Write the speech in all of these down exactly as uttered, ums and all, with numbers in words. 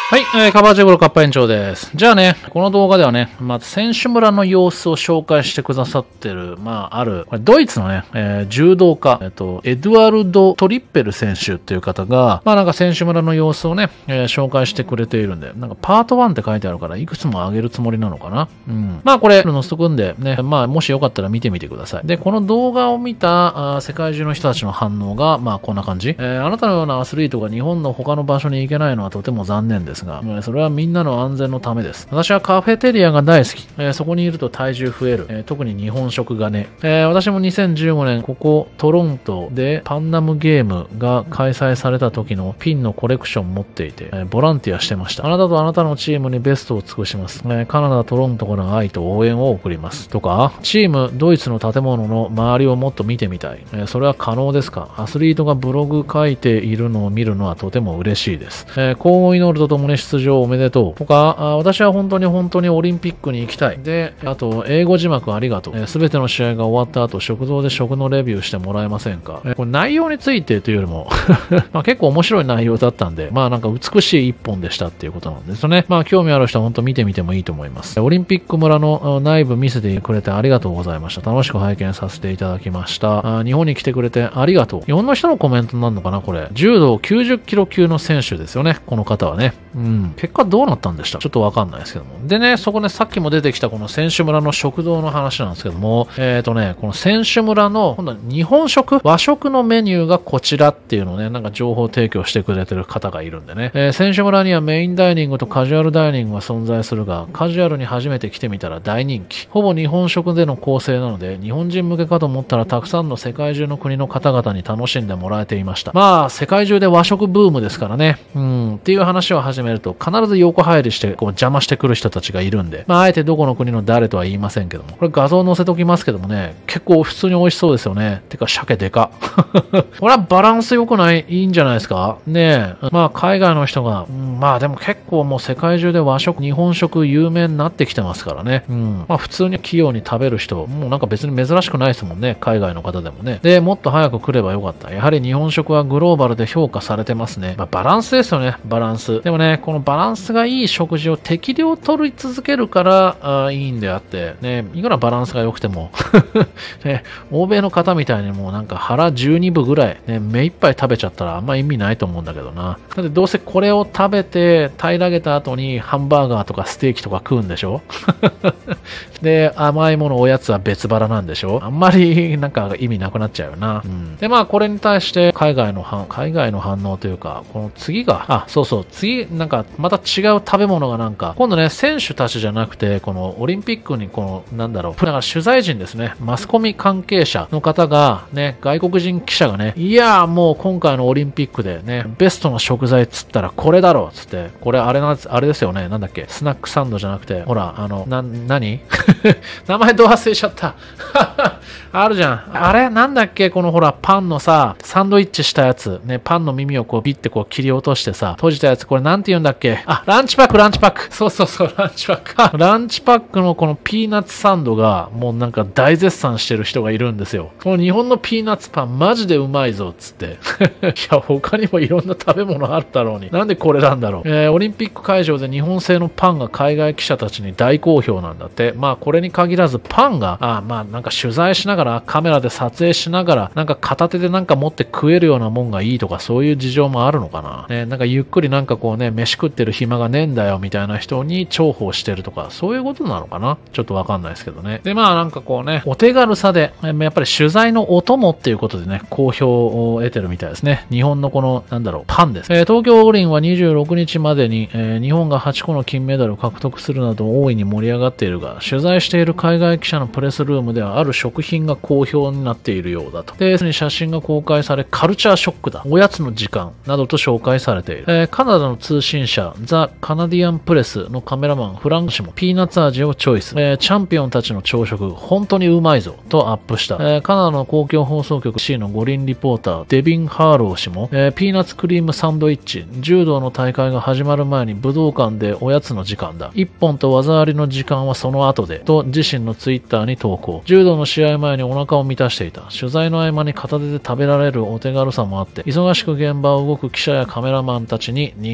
はい、えー、カバージェブロカッパ園長です。じゃあね、この動画ではね、まず選手村の様子を紹介してくださってる、まあ、ある、これドイツのね、えー、柔道家、えっと、エドワルド・トリッペル選手っていう方が、まあなんか選手村の様子をね、えー、紹介してくれているんで、なんかパートワンって書いてあるから、いくつも上げるつもりなのかな。うん。まあこれ、載せとくんで、ね、まあもしよかったら見てみてください。で、この動画を見た、あ世界中の人たちの反応が、まあこんな感じ。えー、あなたのようなアスリートが日本の他の場所に行けないのはとても残念ですが、それはみんなの安全のためです。私はカフェテリアが大好き。えー、そこにいると体重増える。えー、特に日本食がね。えー、私もにせんじゅうごねん、ここトロントでパンナムゲームが開催された時のピンのコレクション持っていて、えー、ボランティアしてました。あなたとあなたのチームにベストを尽くします。えー、カナダ、トロントから愛と応援を送ります。とか、チーム、ドイツの建物の周りをもっと見てみたい。えー、それは可能ですか？アスリートがブログ書いているのを見るのはとても嬉しいです。えー、幸運を祈るとともに出場おめでとう。とか、あ私は本当に本当にオリンピックに行きたい。で、あと、英語字幕ありがとう。すべての試合が終わった後、食堂で食のレビューしてもらえませんか？えこれ内容についてというよりも、まあ結構面白い内容だったんで、まあなんか美しい一本でしたっていうことなんですよね。まあ興味ある人は本当見てみてもいいと思います。オリンピック村の内部見せてくれてありがとうございました。楽しく拝見させていただきました。あ日本に来てくれてありがとう。日本の人のコメントになるのかなこれ。柔道きゅうじゅっキロ級の選手ですよね。この方はね。うん。結果どうなったんでしたちょっとわかんないですけども。でね、そこね、さっきも出てきたこの選手村の食堂の話なんですけども、えっとね、この選手村の、今度は日本食和食のメニューがこちらっていうのをね、なんか情報提供してくれてる方がいるんでね。えー、選手村にはメインダイニングとカジュアルダイニングが存在するが、カジュアルに初めて来てみたら大人気。ほぼ日本食での構成なので、日本人向けかと思ったらたくさんの世界中の国の方々に楽しんでもらえていました。まあ、世界中で和食ブームですからね。うん、っていう話を始めると、必ず横入りして、こう邪魔してくる人たちがいるんで、まあ、あえてどこの国の誰とは言いませんけども、これ画像載せときますけどもね、結構普通に美味しそうですよね。てか、鮭でか。これはバランス良くない、いいんじゃないですかねえ。まあ、海外の人が、うん、まあでも結構もう世界中で和食、日本食有名になってきてますからね。うん。まあ、普通に器用に食べる人、もうなんか別に珍しくないですもんね。海外の方でもね。で、もっと早く来ればよかった。やはり日本食はグローバルで評価されてますね。まあ、バランスですよね。バランス。でもね、このバランスがいい食事を適量取り続けるからあいいんであって、ね、いくらバランスが良くても、ね、欧米の方みたいにもうなんか腹じゅうにぶぐらい、ね、目いっぱい食べちゃったらあんま意味ないと思うんだけどな。だってどうせこれを食べて平らげた後にハンバーガーとかステーキとか食うんでしょで、甘いものおやつは別腹なんでしょあんまりなんか意味なくなっちゃうよな。うん、で、まあこれに対して海外の反、海外の反応というか、この次が、あ、そうそう、次、なんかまた違う食べ物がなんか、今度ね、選手たちじゃなくて、このオリンピックにこの、なんだろう、だから取材陣ですね、マスコミ関係者の方が、ね、外国人記者がね、いやーもう今回のオリンピックでね、ベストの食材っつったらこれだろうっつって、これあれな、あれですよね、なんだっけ、スナックサンドじゃなくて、ほら、あの、な、なに名前ど忘れちゃった。あるじゃん。あれなんだっけこのほら、パンのさ、サンドイッチしたやつ。ね、パンの耳をこうビッてこう切り落としてさ、閉じたやつ、これなんて言うんだっけあ、ランチパック、ランチパック。そうそうそう、ランチパック。ランチパックのこのピーナッツサンドが、もうなんか大絶賛してる人がいるんですよ。この日本のピーナッツパンマジでうまいぞ、つって。いや、他にもいろんな食べ物あるだろうに。なんでこれなんだろう。えー、オリンピック会場で日本製のパンが海外記者たちに大好評なんだって。まあ、これに限らずパンが、あまあ、なんか取材しながら、カメラで撮影しながら、なんか片手でなんか持って食えるようなもんがいいとか、そういう事情もあるのかな。ね、なんかゆっくりなんかこうね、飯食ってる暇がねえんだよ、みたいな人に重宝してるとか、そういうことなのかなちょっとわかんないですけどね。で、まあなんかこうね、お手軽さで、やっぱり取材のお供っていうことでね、好評を得てるみたいですね。日本のこの、なんだろう、パンです。えー、東京五輪はにじゅうろくにちまでに、えー、日本がはちこの金メダルを獲得するなど大いに盛り上がっているが、取材している海外記者のプレスルームではある食品が好評になっているようだと。で、すでに写真が公開され、カルチャーショックだ。おやつの時間などと紹介されている。えー、カナダの通信社、ザ・カナディアンプレスのカメラマン、フランク氏もピーナッツ味をチョイス。えー、チャンピオンたちの朝食、本当にうまいぞ、とアップした。えー、カナダの公共放送局 C の五輪リポーター、デビン・ハーロー氏も、えー、ピーナッツクリームサンドイッチ、柔道の大会が始まる前に武道館でおやつの時間だ。一本と技ありの時間はその後で、と自身のツイッターに投稿。柔道の試合前にお腹を満たしていた。取材の合間に片手で食べられるお手軽さもあって、忙しく現場を動く記者やカメラマンたちに人気の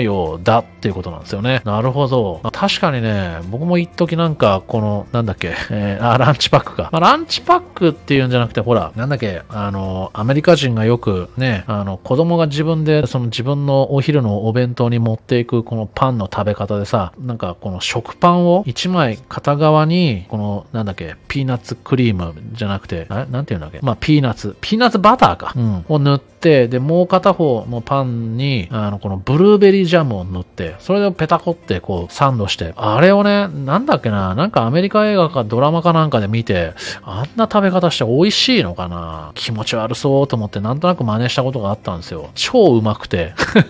ようだっていうことなんですよね。なるほど。まあ、確かにね、僕も一時なんか、この、なんだっけ、えー、あ、ランチパックか。まあ、ランチパックっていうんじゃなくて、ほら、なんだっけ、あの、アメリカ人がよくね、あの、子供が自分で、その自分のお昼のお弁当に持っていくこのパンの食べ方でさ、なんかこの食パンを一枚片側に、この、なんだっけ、ピーナッツクリームじゃなくて、あ、なんていうんだっけ、まあ、ピーナッツ、ピーナッツバターか。うん。を塗って、で、もう片方のパンに、あの、このブルーベリージャムを塗って、それでペタコってこう、サンドして、あれをね、なんだっけな、なんかアメリカ映画かドラマかなんかで見て、あんな食べ方して美味しいのかな、気持ち悪そうと思ってなんとなく真似したことがあったんですよ。超うまくて。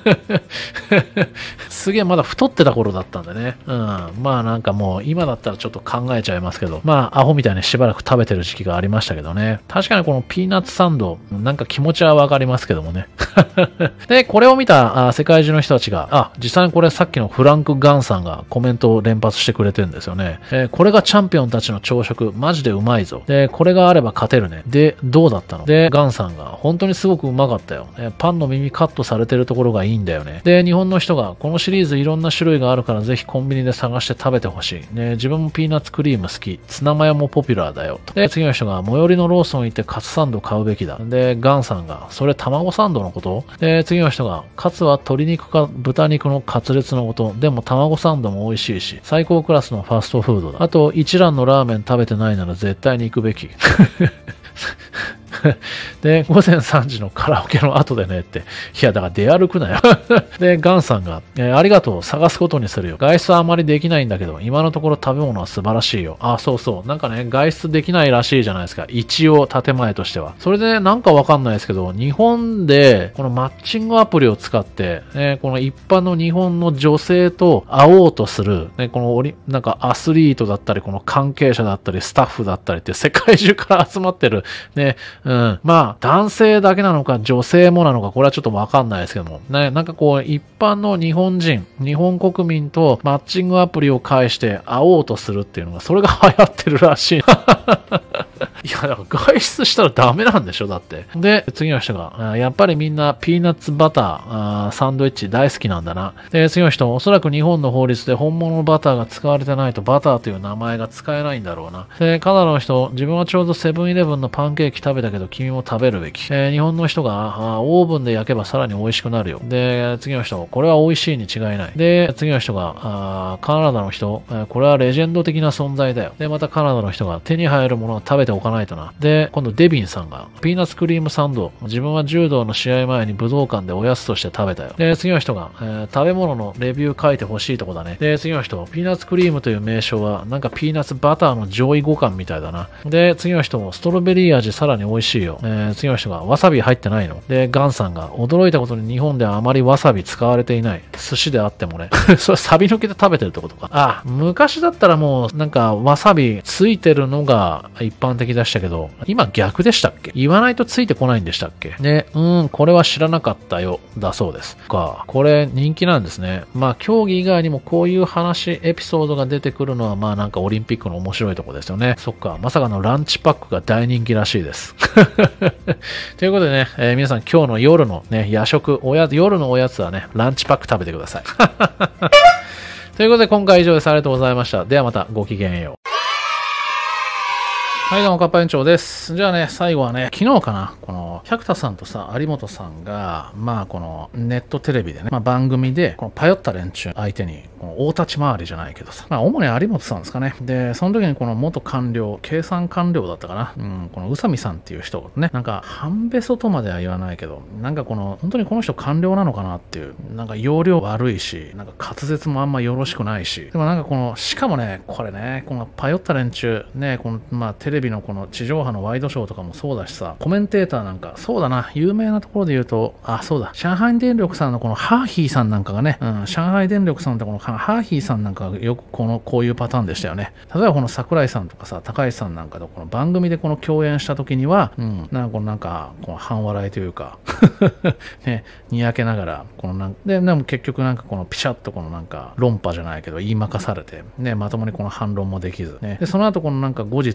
すげえまだ太ってた頃だったんでね。うん。まあなんかもう今だったらちょっと考えちゃいますけど、まあアホみたいにしばらく食べてる時期がありましたけどね。確かにこのピーナッツサンド、なんか気持ちはわかりますけどもね。で、これを見たあ世界中の人たちが、あ、実際にこれさっきのフランク・ガンさんがコメントを連発してくれてるんですよね。えー、これがチャンピオンたちの朝食、マジでうまいぞ。で、これがあれば勝てるね。で、どうだったの？で、ガンさんが、本当にすごくうまかったよ。えー、パンの耳カットされてるところがいいんだよね。で、日本の人が、このシリーズいろんな種類があるからぜひコンビニで探して食べてほしい。ね、自分もピーナッツクリーム好き。ツナマヨもポピュラーだよ。で、次の人が、最寄りのローソン行ってカツサンド買うべきだ。で、ガンさんが、それ卵サンドのこと？で、次の人が、カツは鶏肉か豚肉のカツレツのこと。でも卵サンドも美味しいし、最高クラスのファストフードだ。あと、一蘭のラーメン食べてないなら絶対に行くべき。で、ごぜんさんじのカラオケの後でねって。いや、だから出歩くなよ。で、ガンさんが、えー、ありがとう、探すことにするよ。外出はあまりできないんだけど、今のところ食べ物は素晴らしいよ。あ、そうそう。なんかね、外出できないらしいじゃないですか。一応、建前としては。それで、なんかわかんないですけど、日本で、このマッチングアプリを使って、ね、この一般の日本の女性と会おうとする、ね、このオリ、なんかアスリートだったり、この関係者だったり、スタッフだったりって世界中から集まってる、ね、うん。まあ、男性だけなのか、女性もなのか、これはちょっとわかんないですけども。ね、なんかこう、一般の日本人、日本国民とマッチングアプリを介して会おうとするっていうのが、それが流行ってるらしい。いや、だから外出したらダメなんでしょだって。で、次の人が、やっぱりみんなピーナッツバター、あーサンドイッチ大好きなんだな。で、次の人、おそらく日本の法律で本物のバターが使われてないとバターという名前が使えないんだろうな。で、カナダの人、自分はちょうどセブンイレブンのパンケーキ食べたけど君も食べるべき。えー、日本の人が、あオーブンで焼けばさらに美味しくなるよ。で、次の人、これは美味しいに違いない。で、次の人が、あカナダの人、えー、これはレジェンド的な存在だよ。で、またカナダの人が手に入るものを食べておかないとな。で、今度デビンさんが、ピーナッツクリームサンド、自分は柔道の試合前に武道館でおやつとして食べたよ。で、次の人が、えー、食べ物のレビュー書いてほしいとこだね。で、次の人、ピーナッツクリームという名称は、なんかピーナッツバターの上位互換みたいだな。で、次の人も、ストロベリー味さらに美味しいよ。えー、次の人が、わさび入ってないの？で、ガンさんが、驚いたことに日本ではあまりわさび使われていない。寿司であってもね。それサビ抜きで食べてるってことか。あ、昔だったらもう、なんか、わさびついてるのが一般的でしたけど、今逆でしたっけ？言わないとついてこないんでしたっけ？で、うん、これは知らなかったよ。だそうです。か。これ人気なんですね。まあ、競技以外にもこういう話、エピソードが出てくるのは、まあなんかオリンピックの面白いとこですよね。そっか。まさかのランチパックが大人気らしいです。ということでね、えー、皆さん今日の夜のね、夜食、おやつ、夜のおやつはね、ランチパック食べてください。ということで今回は以上です。ありがとうございました。ではまたごきげんよう。はい、どうも、カッパ園長です。じゃあね、最後はね、昨日かな、この、百田さんとさ、有本さんが、まあ、この、ネットテレビでね、まあ、番組で、この、パヨった連中相手に、この、大立ち回りじゃないけどさ、まあ、主に有本さんですかね。で、その時にこの、元官僚、経産官僚だったかな。うん、この、宇佐美さんっていう人ね、なんか、半べそとまでは言わないけど、なんかこの、本当にこの人官僚なのかなっていう、なんか、要領悪いし、なんか、滑舌もあんまよろしくないし、でもなんかこの、しかもね、これね、この、パヨった連中、ね、この、まあ、テレビテレビのこの地上波のワイドショーとかもそうだしさ、コメンテーターなんか、そうだな、有名なところで言うと、あ、そうだ、上海電力さんのこのハーヒーさんなんかがね、うん、上海電力さんってこのハーヒーさんなんかがよくこの、こういうパターンでしたよね。例えばこの桜井さんとかさ、高橋さんなんかとこの番組でこの共演した時には、うん、なんかこのなんか、この半笑いというか、ね、にやけながら、このなんで、でも結局なんかこのピシャッとこのなんか論破じゃないけど言いまかされて、ね、まともにこの反論もできず、ね、で、その後このなんか後日、ね、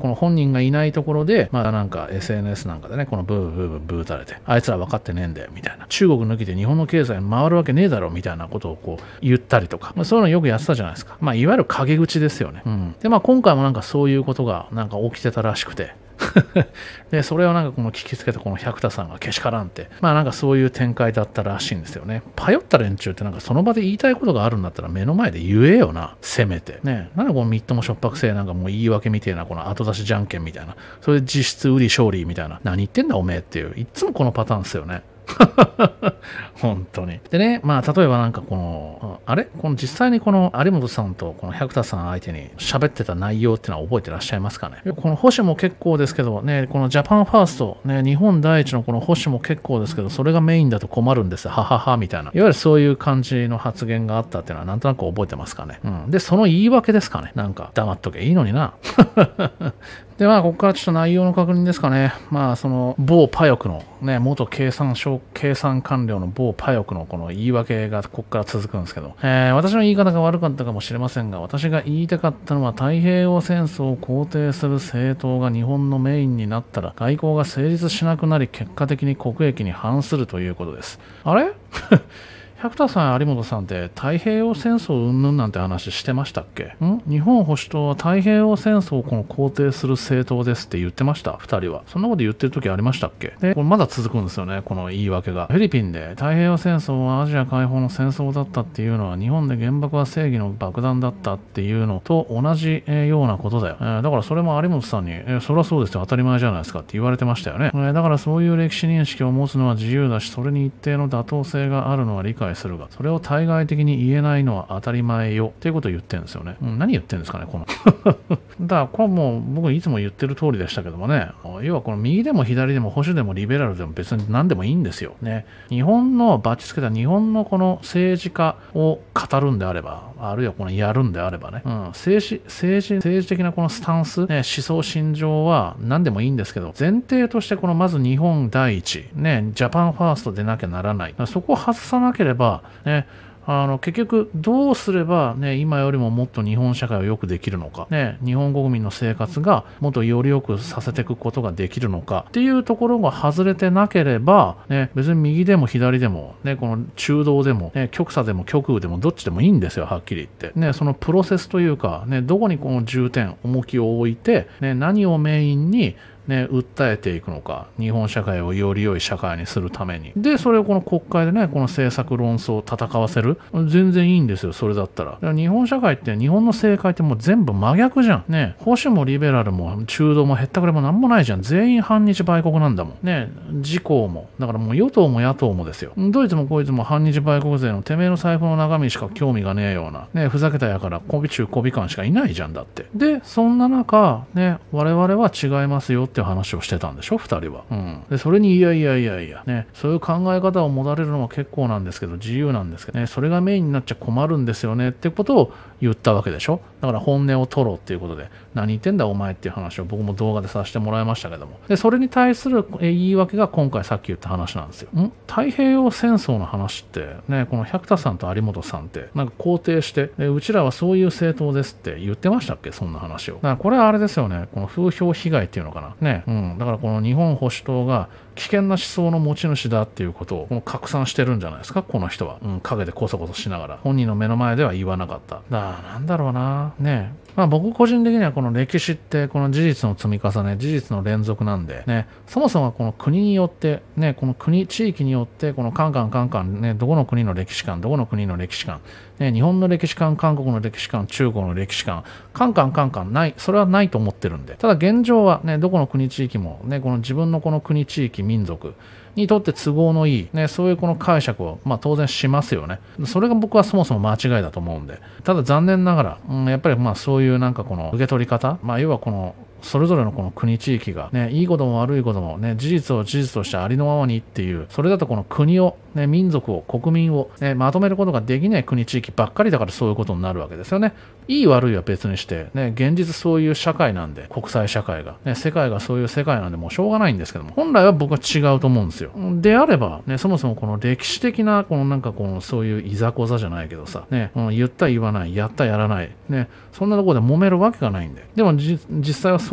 この本人がいないところで、まあなんか エスエヌエス なんかでね、このブーブーブーブー打たれて、あいつら分かってねえんだよ、みたいな。中国抜きで日本の経済回るわけねえだろ、みたいなことをこう言ったりとか、まあそういうのよくやってたじゃないですか。まあいわゆる陰口ですよね。うん。で、まあ今回もなんかそういうことがなんか起きてたらしくて、で、それをなんかこの聞きつけたこの百田さんがけしからんって、まあなんかそういう展開だったらしいんですよね。パヨった連中ってなんかその場で言いたいことがあるんだったら目の前で言えよな、せめて。ね、なんでこのみっともしょっぱくせえなんかもう言い訳みてえなこの後出しじゃんけんみたいな。それで実質売り勝利みたいな。何言ってんだおめえっていう。いつもこのパターンですよね。本当に。でね、まあ、例えばなんかこの、あれこの実際にこの有本さんとこの百田さん相手に喋ってた内容っていうのは覚えてらっしゃいますかね。この保守も結構ですけどね、このジャパンファースト、ね、日本第一のこの保守も結構ですけど、それがメインだと困るんですよ。ははは、みたいな。いわゆるそういう感じの発言があったっていうのはなんとなく覚えてますかね。うん。で、その言い訳ですかね。なんか、黙っとけいいのにな。で、まあ、ここからちょっと内容の確認ですかね。まあ、その、某パヨクの、ね、元経産省、経産官僚の某パヨクのこの言い訳がここから続くんですけど、えー、私の言い方が悪かったかもしれませんが、私が言いたかったのは太平洋戦争を肯定する政党が日本のメインになったら、外交が成立しなくなり、結果的に国益に反するということです。あれ百田さん、有本さんって太平洋戦争云々なんて話してましたっけ？ん日本保守党は太平洋戦争をこの肯定する政党ですって言ってました二人は。そんなこと言ってる時ありましたっけ？で、これまだ続くんですよね、この言い訳が。フィリピンで太平洋戦争はアジア解放の戦争だったっていうのは日本で原爆は正義の爆弾だったっていうのと同じようなことだよ。えー、だからそれも有本さんに、えー、そりゃそうですよ、当たり前じゃないですかって言われてましたよね。えー、だからそういう歴史認識を持つのは自由だし、それに一定の妥当性があるのは理解するが、それを対外的に言えないのは当たり前よっていうことを言ってるんですよね。うん、何言ってるんですかね、この。だからこれはもう僕いつも言ってる通りでしたけどもね、要はこの右でも左でも保守でもリベラルでも別に何でもいいんですよ。ね。日本のバチつけた日本のこの政治家を語るんであれば、あるいはこのやるんであればね、うん、政治、政治、政治的なこのスタンス、ね、思想信条は何でもいいんですけど、前提としてこのまず日本第一、ね、ジャパンファーストでなきゃならない。そこを外さなければ、ね、あの結局どうすれば、ね、今よりももっと日本社会を良くできるのか、ね、日本国民の生活がもっとより良くさせていくことができるのかっていうところが外れてなければ、ね、別に右でも左でも、ね、この中道でも、ね、極左でも極右でもどっちでもいいんですよ、はっきり言って、ね、そのプロセスというか、ね、どこにこの重点重きを置いて、ね、何をメインにね、訴えていくのか、日本社会をより良い社会にするために。で、それをこの国会でね、この政策論争を戦わせる。全然いいんですよ、それだったら。だから日本社会って、日本の政界ってもう全部真逆じゃん。ね、保守もリベラルも中道もへったくれもなんもないじゃん。全員反日売国なんだもん。ね、自公も。だからもう与党も野党もですよ。どいつもこいつも反日売国勢のてめえの財布の中身しか興味がねえような。ね、ふざけたやから、こび中こび感しかいないじゃんだって。で、そんな中、ね、我々は違いますよっていう話をしてたんでしょ、二人は。うん。で、それにいやいやいやいや、ね、そういう考え方を持たれるのも結構なんですけど、自由なんですけどね、それがメインになっちゃ困るんですよねってことを言ったわけでしょ。だから本音を取ろうっていうことで、何言ってんだお前っていう話を僕も動画でさせてもらいましたけども。で、それに対する言い訳が今回さっき言った話なんですよ。ん太平洋戦争の話って、ね、この百田さんと有本さんって、なんか肯定して、うちらはそういう政党ですって言ってましたっけ、そんな話を。だからこれはあれですよね、この風評被害っていうのかな。ね、うん。だからこの日本保守党が危険な思想の持ち主だっていうことをこの拡散してるんじゃないですか、この人は。うん、陰でコソコソしながら。本人の目の前では言わなかった。だからなんだろうな。ねえ。まあ僕個人的にはこの歴史ってこの事実の積み重ね、事実の連続なんで、ね、そもそもこの国によって、ね、この国、地域によって、このカンカンカンカン、ね、どこの国の歴史観、どこの国の歴史観、ね、日本の歴史観、韓国の歴史観、中国の歴史観、カンカンカンカンない、それはないと思ってるんで。ただ現状はね、どこの国地域も、ね、この自分のこの国地域民族、にとって都合のいい、ね、そういうこの解釈を、まあ、当然しますよね。それが僕はそもそも間違いだと思うんで。ただ残念ながら、うん、やっぱりまあそういうなんかこの受け取り方、まあ要はこのそれぞれのこの国地域がね、いいことも悪いこともね、事実を事実としてありのままにっていう、それだとこの国を、ね、民族を、国民を、ね、まとめることができない国地域ばっかりだからそういうことになるわけですよね。いい悪いは別にして、ね、現実そういう社会なんで、国際社会が、ね、世界がそういう世界なんでもうしょうがないんですけども、本来は僕は違うと思うんですよ。であれば、ね、そもそもこの歴史的な、このなんかこのそういういざこざじゃないけどさ、ね、うん、言った言わない、やったやらない、ね、そんなところで揉めるわけがないんで。でも実際はそう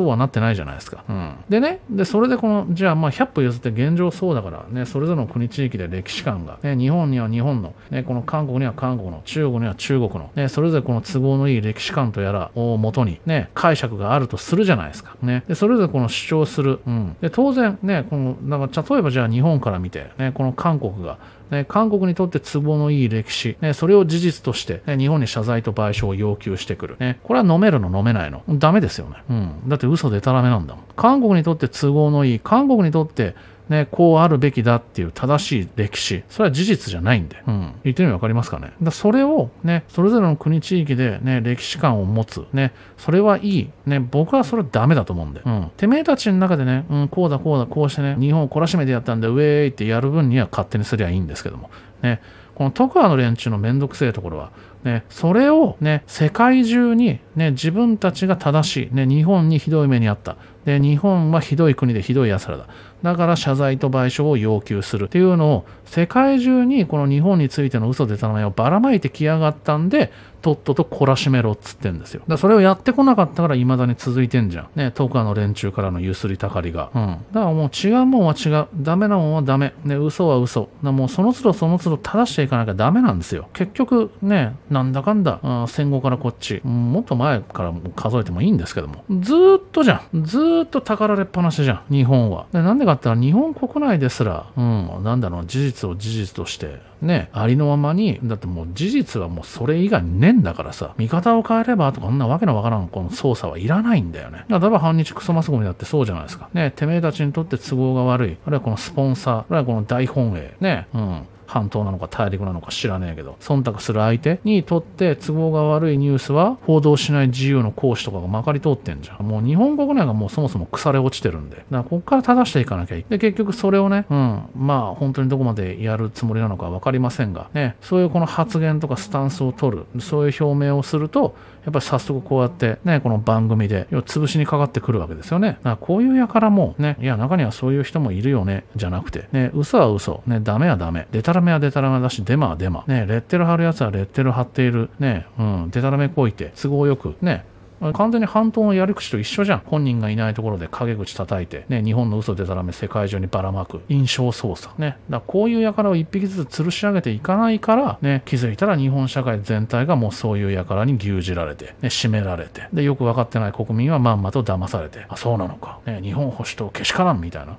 そうはなってないじゃないですか。うん、でね、で、それでこの、じゃあまあひゃく歩譲って現状そうだからね、それぞれの国地域で歴史観が、ね、日本には日本の、ね、この韓国には韓国の、中国には中国の、ね、それぞれこの都合のいい歴史観とやらをもとに、ね、解釈があるとするじゃないですか。ね、で、それぞれこの主張する。うん、で、当然ね、この、なんか例えばじゃあ日本から見て、ね、この韓国が、ね、韓国にとって都合のいい歴史、ね、それを事実として、ね、日本に謝罪と賠償を要求してくる。ね、これは飲めるの飲めないのダメですよね。うん。だって嘘でたらめなんだもん。韓国にとって都合のいい、韓国にとってね、こうあるべきだっていう正しい歴史。それは事実じゃないんで。うん。言ってみればわかりますかね。だそれをね、それぞれの国地域でね、歴史観を持つ。ね、それはいい。ね、僕はそれはダメだと思うんで。うん。てめえたちの中でね、うん、こうだこうだこうしてね、日本を懲らしめてやったんで、ウェーイってやる分には勝手にすりゃいいんですけども。ね、この徳川の連中のめんどくせえところは、ね、それをね、世界中にね、自分たちが正しい。ね、日本にひどい目にあった。で、日本はひどい国でひどい奴らだ。だから謝罪と賠償を要求するっていうのを世界中にこの日本についての嘘でたらめをばらまいてきやがったんで、とっとと懲らしめろっつってんですよ。だからそれをやってこなかったから未だに続いてんじゃん。ね、徳川の連中からのゆすりたかりが。うん。だからもう違うもんは違う。ダメなもんはダメ。ね、嘘は嘘。だからもうその都度その都度正していかなきゃダメなんですよ。結局ね、なんだかんだ、あ戦後からこっち、うん、もっと前から数えてもいいんですけども、ずーっとじゃん。ずーっとたかられっぱなしじゃん。日本は。でなんでかって言ったら日本国内ですら、うん、なんだろう、事実を事実として、ね、ありのままに、だってもう事実はもうそれ以外にねえんだからさ、見方を変えればとか、こんなわけのわからんこの操作はいらないんだよね。例えば反日クソマスゴミだってそうじゃないですか。ね、てめえたちにとって都合が悪い。あるいはこのスポンサー、あるいはこの大本営、ね、うん。半島なのか大陸なのか知らねえけど、忖度する相手にとって都合が悪いニュースは報道しない自由の行使とかがまかり通ってんじゃん。もう日本国内がもうそもそも腐れ落ちてるんで。だからここから正していかなきゃいい。で、結局それをね、うん、まあ本当にどこまでやるつもりなのかわかりませんが、ね、そういうこの発言とかスタンスを取る、そういう表明をすると、やっぱり早速こうやってね、この番組で要は潰しにかかってくるわけですよね。だからこういう輩もね、いや中にはそういう人もいるよね、じゃなくて、ね、嘘は嘘、ね、ダメはダメ、デタラメはデタラメだし、デマはデマ、ね、レッテル貼るやつはレッテル貼っている、ね、うん、デタラメこいて、都合よく、ね、完全に半島のやり口と一緒じゃん。本人がいないところで陰口叩いて、ね、日本の嘘でたらめ世界中にばらまく。印象操作。ね。だからこういう輩を一匹ずつ吊るし上げていかないから、ね、気づいたら日本社会全体がもうそういう輩に牛耳られて、ね、締められて、で、よく分かってない国民はまんまと騙されて、あ、そうなのか。ね、日本保守党けしからんみたいな。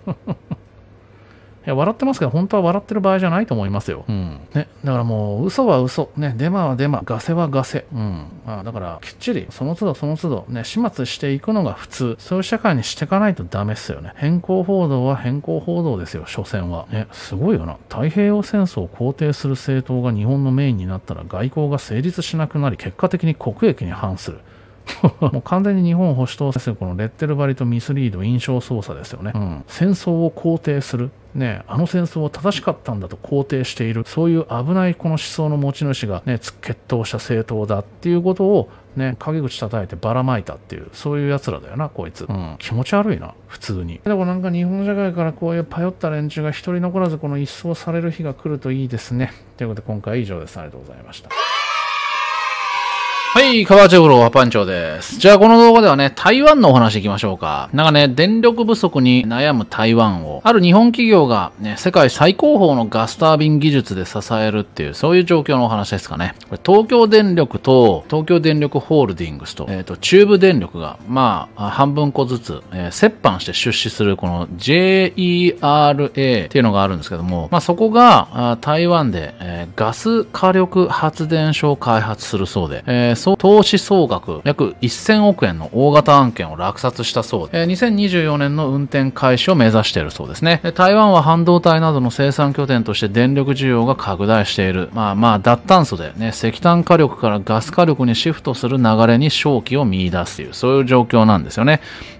いや笑ってますけど、本当は笑ってる場合じゃないと思いますよ。うん。ね。だからもう、嘘は嘘。ね。デマはデマ。ガセはガセ。うん。あだから、きっちり、その都度その都度、ね、始末していくのが普通。そういう社会にしていかないとダメっすよね。変更報道は変更報道ですよ、所詮は。ね。すごいよな。太平洋戦争を肯定する政党が日本のメインになったら、外交が成立しなくなり、結果的に国益に反する。もう完全に日本保守党ですよ。このレッテル張りとミスリード、印象操作ですよね。うん、戦争を肯定する。ね、あの戦争は正しかったんだと肯定している。そういう危ないこの思想の持ち主がね、決闘した政党だっていうことをね、陰口叩いてばらまいたっていう、そういう奴らだよな、こいつ。うん、気持ち悪いな、普通に。でもなんか日本社会からこういうパヨった連中が一人残らずこの一掃される日が来るといいですね。ということで今回は以上です。ありがとうございました。はい、川内風呂はパンチョです。じゃあこの動画ではね、台湾のお話いきましょうか。なんかね、電力不足に悩む台湾を、ある日本企業がね、世界最高峰のガスタービン技術で支えるっていう、そういう状況のお話ですかね。これ東京電力と、東京電力ホールディングスと、えっと、中部電力が、まあ、半分個ずつ、えー、折半して出資するこの ジェイイーアールエー っていうのがあるんですけども、まあそこが、台湾で、えー、ガス火力発電所を開発するそうで、えー投資総額約せんおくえんの大型案件を落札したそうで、にせんにじゅうよねんの運転開始を目指しているそうですね。台湾は半導体などの生産拠点として電力需要が拡大している。まあまあ脱炭素でね、石炭火力からガス火力にシフトする流れに商機を見出すという、そういう状況なんですよね。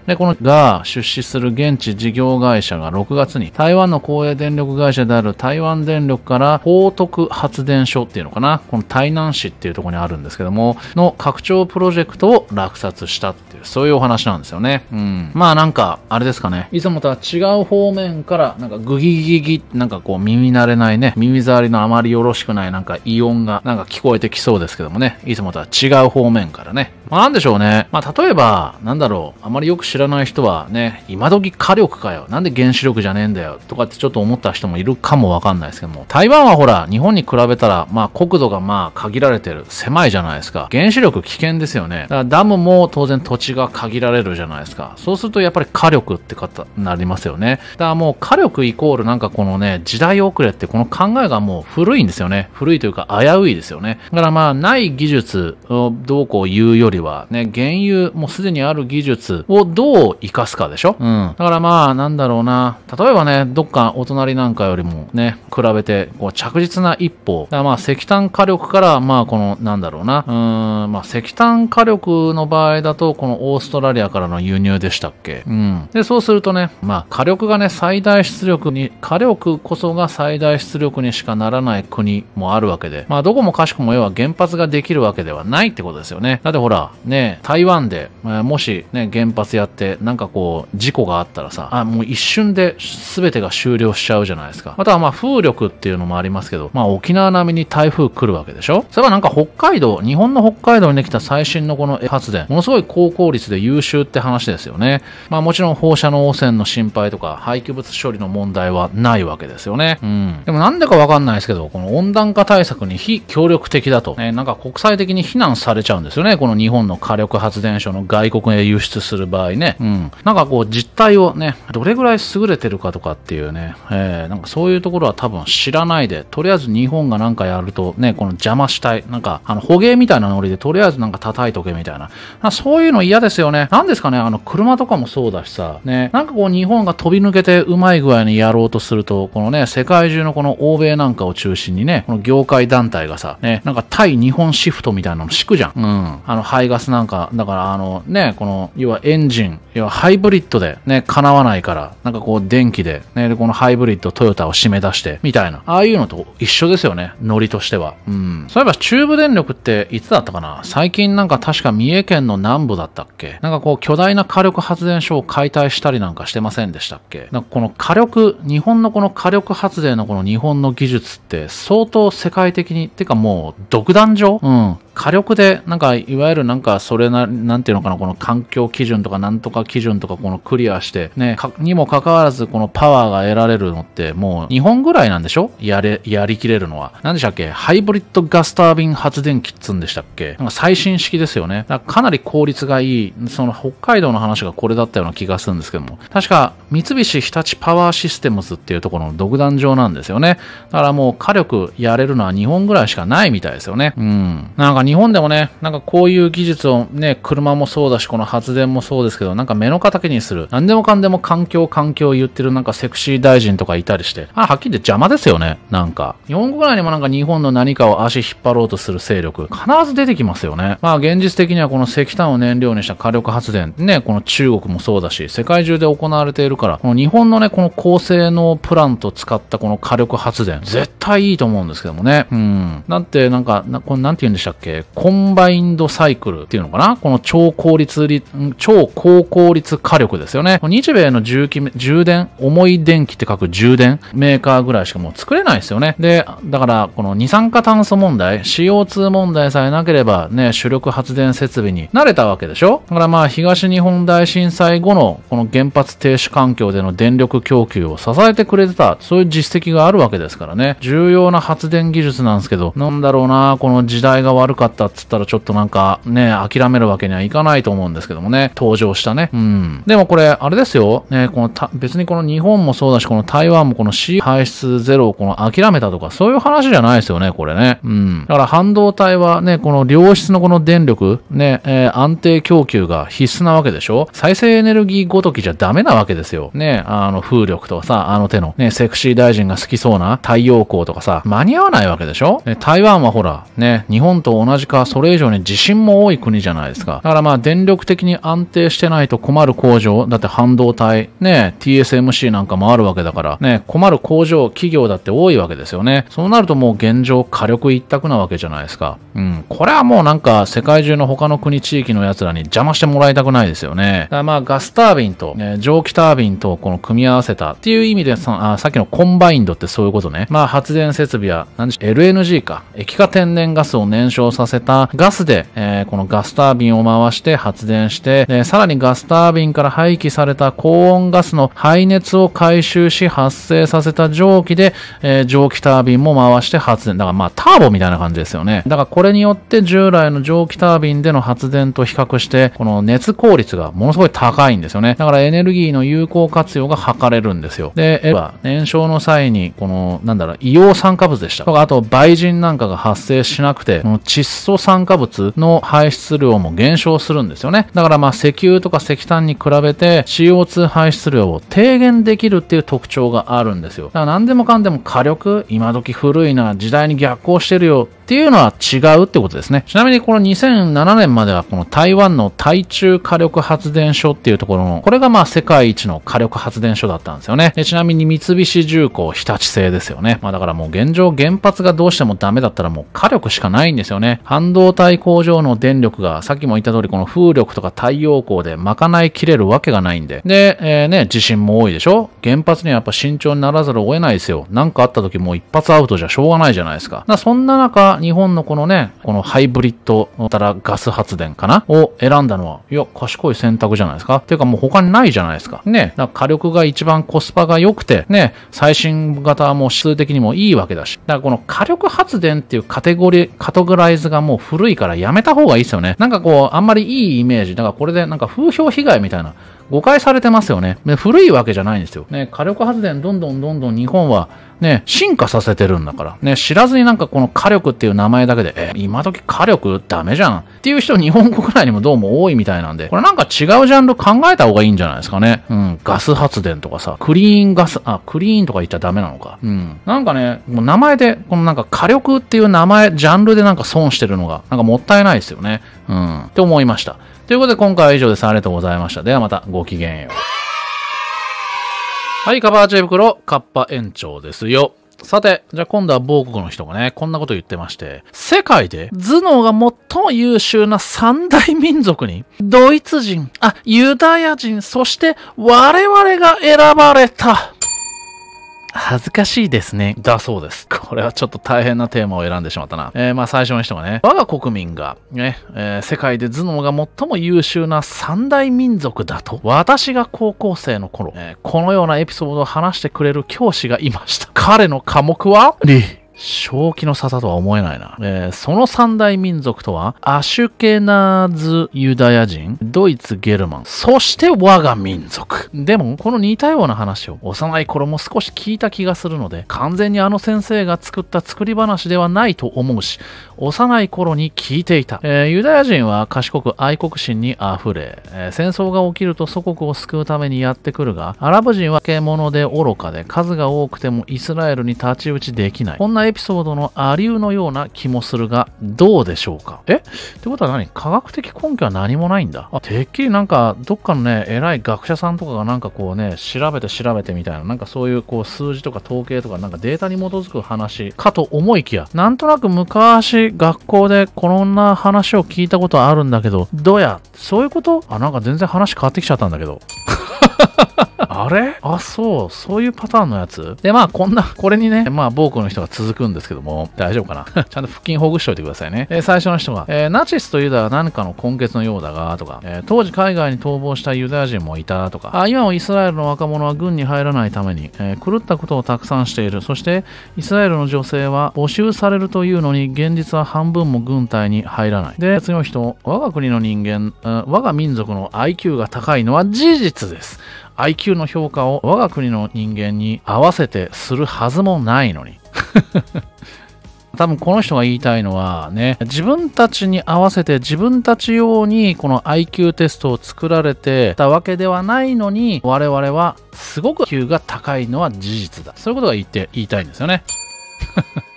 で、このが出資する現地事業会社がろくがつに台湾の公営電力会社である台湾電力から宝徳発電所っていうのかな、この台南市っていうところにあるんですけども、の拡張プロジェクトを落札したっていう、そういうお話なんですよね。うん。まあなんか、あれですかね。いつもとは違う方面から、なんかグギギギ、なんかこう耳慣れないね、耳障りのあまりよろしくないなんか異音がなんか聞こえてきそうですけどもね、いつもとは違う方面からね。まあなんでしょうね。まあ例えば、なんだろう、あまりよく知らない人はね、今時火力かよ。なんで原子力じゃねえんだよ。とかってちょっと思った人もいるかもわかんないですけども、台湾はほら、日本に比べたら、まあ国土がまあ限られてる。狭いじゃないですか。原子力危険ですよね。だからダムも当然土地が限られるじゃないですか。そうするとやっぱり火力って方になりますよね。だからもう火力イコールなんかこのね、時代遅れってこの考えがもう古いんですよね。古いというか危ういですよね。だからまあない技術をどうこう言うよりは、ね、原油、もうすでにある技術をどう活かすかでしょ。うん。だからまあなんだろうな。例えばね、どっかお隣なんかよりもね、比べてこう着実な一歩。だからまあ石炭火力からまあこのなんだろうな。うーん、まあ石炭火力の場合だとこのオーストラリアからの輸入でしたっけ。うん。で、そうするとね、まあ火力がね、最大出力に、火力こそが最大出力にしかならない国もあるわけで、まあどこもかしこも要は原発ができるわけではないってことですよね。だってほら、ね、台湾で、もしね、原発やって、なんかこう、事故があったらさ、あ、もう一瞬で全てが終了しちゃうじゃないですか。またはまあ風力っていうのもありますけど、まあ沖縄並みに台風来るわけでしょ。それはなんか北海道、日本の北海道にできた最新のこの発電、ものすごい高効率で優秀って話ですよね。まあもちろん放射能汚染の心配とか廃棄物処理の問題はないわけですよね。うん。でもなんでかわかんないですけど、この温暖化対策に非協力的だと、ね、なんか国際的に非難されちゃうんですよね。この日本の火力発電所の外国へ輸出する場合ね。うん。なんかこう実態をね、どれぐらい優れてるかとかっていうね、えー、なんかそういうところは多分知らないで、とりあえず日本がなんかやるとね、この邪魔したい、なんかあの捕鯨みたいなノリでとりあえずなんか叩いとけみたいな。そういうの嫌ですよね。なんですかね、あの車とかもそうだしさ、ね、なんかこう日本が飛び抜けてうまい具合にやろうとすると、このね、世界中のこの欧米なんかを中心にね、この業界団体がさ、ね、なんか対日本シフトみたいなの敷くじゃん。うん。あの排ガスなんか、だからあのね、この、要はエンジン、要はハイブリッドでね、叶わないから、なんかこう電気で、ね、でこのハイブリッドトヨタを締め出して、みたいな。ああいうのと一緒ですよね、ノリとしては。うん。そういえば中部電力っていつだったかな、最近なんか確か三重県の南部だったっけ、なんかこう巨大な火力発電所を解体したりなんかしてませんでしたっけ。なんかこの火力、日本のこの火力発電のこの日本の技術って相当世界的に、てかもう独壇場、うん。火力で、なんか、いわゆるなんか、それな、なんていうのかな、この環境基準とか、なんとか基準とか、このクリアして、ね、にもかかわらず、このパワーが得られるのって、もう、日本ぐらいなんでしょやれ、やりきれるのは。なんでしたっけ、ハイブリッドガスタービン発電機っつうんでしたっけ、なんか最新式ですよね。だからかなり効率がいい、その北海道の話がこれだったような気がするんですけども、確か、三菱日立パワーシステムズっていうところの独壇場なんですよね。だからもう、火力やれるのは日本ぐらいしかないみたいですよね。うん。なんか日本でもね、なんかこういう技術をね、車もそうだし、この発電もそうですけど、なんか目の敵にする。何でもかんでも環境環境を言ってるなんかセクシー大臣とかいたりして、あ、はっきり言って邪魔ですよね。なんか。日本国内にもなんか日本の何かを足引っ張ろうとする勢力、必ず出てきますよね。まあ現実的にはこの石炭を燃料にした火力発電、ね、この中国もそうだし、世界中で行われているから、この日本のね、この高性能プラントを使ったこの火力発電、絶対いいと思うんですけどもね。うん。だってなんか、なこれなんて言うんでしたっけ、コンバインドサイクルっていうのかな、この超効率、超高効率火力ですよね。日米の重機、充電、重い電気って書く充電メーカーぐらいしかもう作れないですよね。で、だからこの二酸化炭素問題、シーオーツー 問題さえなければね、主力発電設備に慣れたわけでしょ。だからまあ東日本大震災後のこの原発停止環境での電力供給を支えてくれてた、そういう実績があるわけですからね。重要な発電技術なんですけど、なんだろうな、この時代が悪かったっつったらちょっとなんかね、諦めるわけにはいかないと思うんですけどもね、登場したね。うん。でもこれ、あれですよ、ね、このた、別にこの日本もそうだし、この台湾もこの C 排出ゼロをこの諦めたとか、そういう話じゃないですよね、これね。うん。だから半導体はね、この良質のこの電力、ね、えー、安定供給が必須なわけでしょ。再生エネルギーごときじゃダメなわけですよ。ね、あの風力とかさ、あの手の、ね、セクシー大臣が好きそうな太陽光とかさ、間に合わないわけでしょ。ね、台湾はほら、ね、日本と同じか、それ以上に地震も多い国じゃないですか。だからまあ電力的に安定してないと困る工場、だって半導体、ね、ティーエスエムシー なんかもあるわけだから、ね、困る工場、企業だって多いわけですよね。そうなるともう現状火力一択なわけじゃないですか。うん。これはもうなんか世界中の他の国地域の奴らに邪魔してもらいたくないですよね。だからまあガスタービンと、ね、蒸気タービンとこの組み合わせたっていう意味でさ、あ、さっきのコンバインドってそういうことね。まあ発電設備や、なんでしょう、エルエヌジー か。液化天然ガスを燃焼させたガスで、えー、このガスタービンを回して発電して、でさらにガスタービンから排気された高温ガスの排熱を回収し発生させた蒸気で、えー、蒸気タービンも回して発電。だからまあターボみたいな感じですよね。だからこれによって従来の蒸気タービンでの発電と比較して、この熱効率がものすごい高いんですよね。だからエネルギーの有効活用が図れるんですよ。で、えば燃焼の際に、この、なんだろう、硫黄酸化物でした。とか、あと、灰塵なんかが発生しなくて、この窒素酸化物の排出量も減少するんですよね。だからまあ、石油とか石炭に比べて シーオーツー 排出量を低減できるっていう特徴があるんですよ。だから何でもかんでも火力、今時古いな、時代に逆行してるよっていうのは違うってことですね。ちなみにこのにせんななねんまではこの台湾の台中火力発電所っていうところの、これがまあ世界一の火力発電所だったんですよね。でちなみに三菱重工日立製ですよね。まあだからもう現状原発がどうしてもダメだったらもう火力しかないんですよね。半導体工場の電力がさっきも言った通りこの風力とか太陽光で賄いきれるわけがないんで。で、えー、ね、地震も多いでしょ。原発にはやっぱ慎重にならざるを得ないですよ。なんかあった時もう一発アウトじゃしょうがないじゃないですか。だからそんな中、日本のこのね、このハイブリッドたらガス発電かなを選んだのは、いや、賢い選択じゃないですか。っていうかもう他にないじゃないですか。ね、だから火力が一番コスパが良くて、ね、最新型はもう指数的にもいいわけだし。だからこの火力発電っていうカテゴリー、カテゴライズがもう古いからやめた方がいいですよね。なんかこう、あんまりいいイメージ。だからこれでなんか風評被害みたいな。誤解されてますよね。で古いわけじゃないんですよ。ね、火力発電どんどんどんどん日本はね、進化させてるんだから。ね、知らずになんかこの火力っていう名前だけで、え、今時火力ダメじゃんっていう人日本国内にもどうも多いみたいなんで、これなんか違うジャンル考えた方がいいんじゃないですかね。うん、ガス発電とかさ、クリーンガス、あ、クリーンとか言っちゃダメなのか。うん。なんかね、もう名前で、このなんか火力っていう名前、ジャンルでなんか損してるのが、なんかもったいないですよね。うん。って思いました。ということで今回は以上です。ありがとうございました。ではまたごきげんよう。はい、カバーチェ袋、カッパ延長ですよ。さて、じゃあ今度は某国の人がね、こんなこと言ってまして、世界で頭脳が最も優秀な三大民族に、ドイツ人、あ、ユダヤ人、そして我々が選ばれた。恥ずかしいですね。だそうです。これはちょっと大変なテーマを選んでしまったな。えー、まあ最初の人がね、我が国民が、ね、えー、世界で頭脳が最も優秀な三大民族だと、私が高校生の頃、えー、このようなエピソードを話してくれる教師がいました。彼の科目はリ正気の沙汰とは思えないな。えー、その三大民族とは、アシュケナーズユダヤ人、ドイツゲルマン、そして我が民族。でも、この似たような話を幼い頃も少し聞いた気がするので、完全にあの先生が作った作り話ではないと思うし、幼い頃に聞いていた。えー、ユダヤ人は賢く愛国心に溢れ、えー、戦争が起きると祖国を救うためにやってくるが、アラブ人は獣で愚かで、数が多くてもイスラエルに太刀打ちできない。こんなエピソードのありうのような気もするが、どうでしょうか。えってことは何？科学的根拠は何もないんだ。あ、てっきりなんか、どっかのね、偉い学者さんとかがなんかこうね、調べて調べてみたいな、なんかそういうこう数字とか統計とかなんかデータに基づく話かと思いきや、なんとなく昔学校でこんな話を聞いたことあるんだけど、どうやそういうこと？あ、なんか全然話変わってきちゃったんだけど。あれあ、そう、そういうパターンのやつで、まあ、こんな、これにね、まあ、某国の人が続くんですけども、大丈夫かなちゃんと腹筋ほぐしといてくださいね。えー、最初の人が、えー、ナチスとユダは何かの根血のようだが、とか、えー、当時海外に逃亡したユダヤ人もいた、とか、あ、今もイスラエルの若者は軍に入らないために、えー、狂ったことをたくさんしている。そして、イスラエルの女性は募集されるというのに、現実は半分も軍隊に入らない。で、次の人、我が国の人間、我が民族の アイキュー が高いのは事実です。アイキュー の評価を我が国の人間に合わせてするはずもないのに。多分この人が言いたいのはね、自分たちに合わせて自分たち用にこの アイキュー テストを作られてたわけではないのに、我々はすごく アイキュー が高いのは事実だ。そういうことが言って、言いたいんですよね。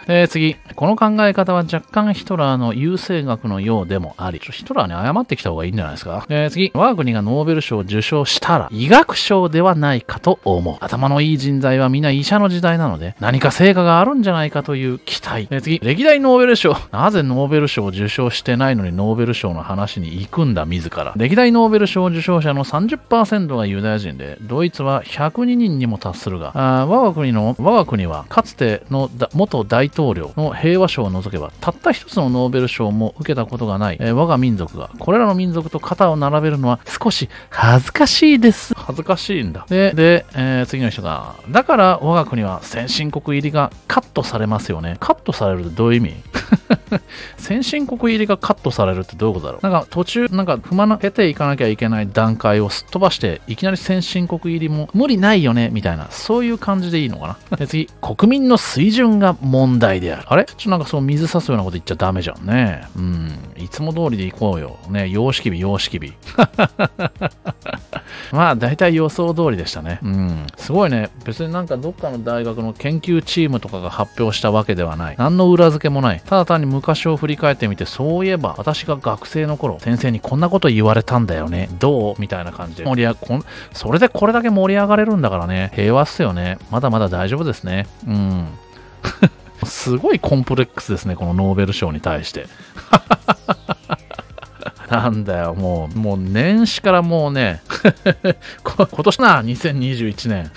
えー、次。この考え方は若干ヒトラーの優勢学のようでもあり、ヒトラーに謝ってきた方がいいんじゃないですか。えー、次。我が国がノーベル賞を受賞したら、医学賞ではないかと思う。頭のいい人材はみんな医者の時代なので、何か成果があるんじゃないかという期待。えー、次。歴代ノーベル賞。なぜノーベル賞を受賞してないのにノーベル賞の話に行くんだ、自ら。歴代ノーベル賞受賞者の さんじゅっパーセント がユダヤ人で、ドイツはひゃくににんにも達するが、あ我が国の、我が国はかつての元大統領の平和賞を除けば、たった一つのノーベル賞も受けたことがない、えー、我が民族が、これらの民族と肩を並べるのは少し恥ずかしいです。恥ずかしいんだ。で、で、えー、次の人が、だから我が国は先進国入りがカットされますよね。カットされるってどういう意味先進国入りがカットされるってどういうことだろう。なんか途中、なんか踏まなけていかなきゃいけない段階をすっ飛ばして、いきなり先進国入りも無理ないよね、みたいな、そういう感じでいいのかな。で次、国民の水準が問題である。あれちょっとなんかそう水差すようなこと言っちゃダメじゃんね。うん。いつも通りで行こうよ。ね、様式美、様式美。まあ、大体予想通りでしたね。うん。すごいね。別になんかどっかの大学の研究チームとかが発表したわけではない。何の裏付けもない。ただ単に昔を振り返ってみて、そういえば私が学生の頃、先生にこんなこと言われたんだよね。どうみたいな感じで。盛り上こん、それでこれだけ盛り上がれるんだからね。平和っすよね。まだまだ大丈夫ですね。うん。すごいコンプレックスですね。このノーベル賞に対して。なんだよ、もう、もう年始からもうね、今年な、にせんにじゅういちねん。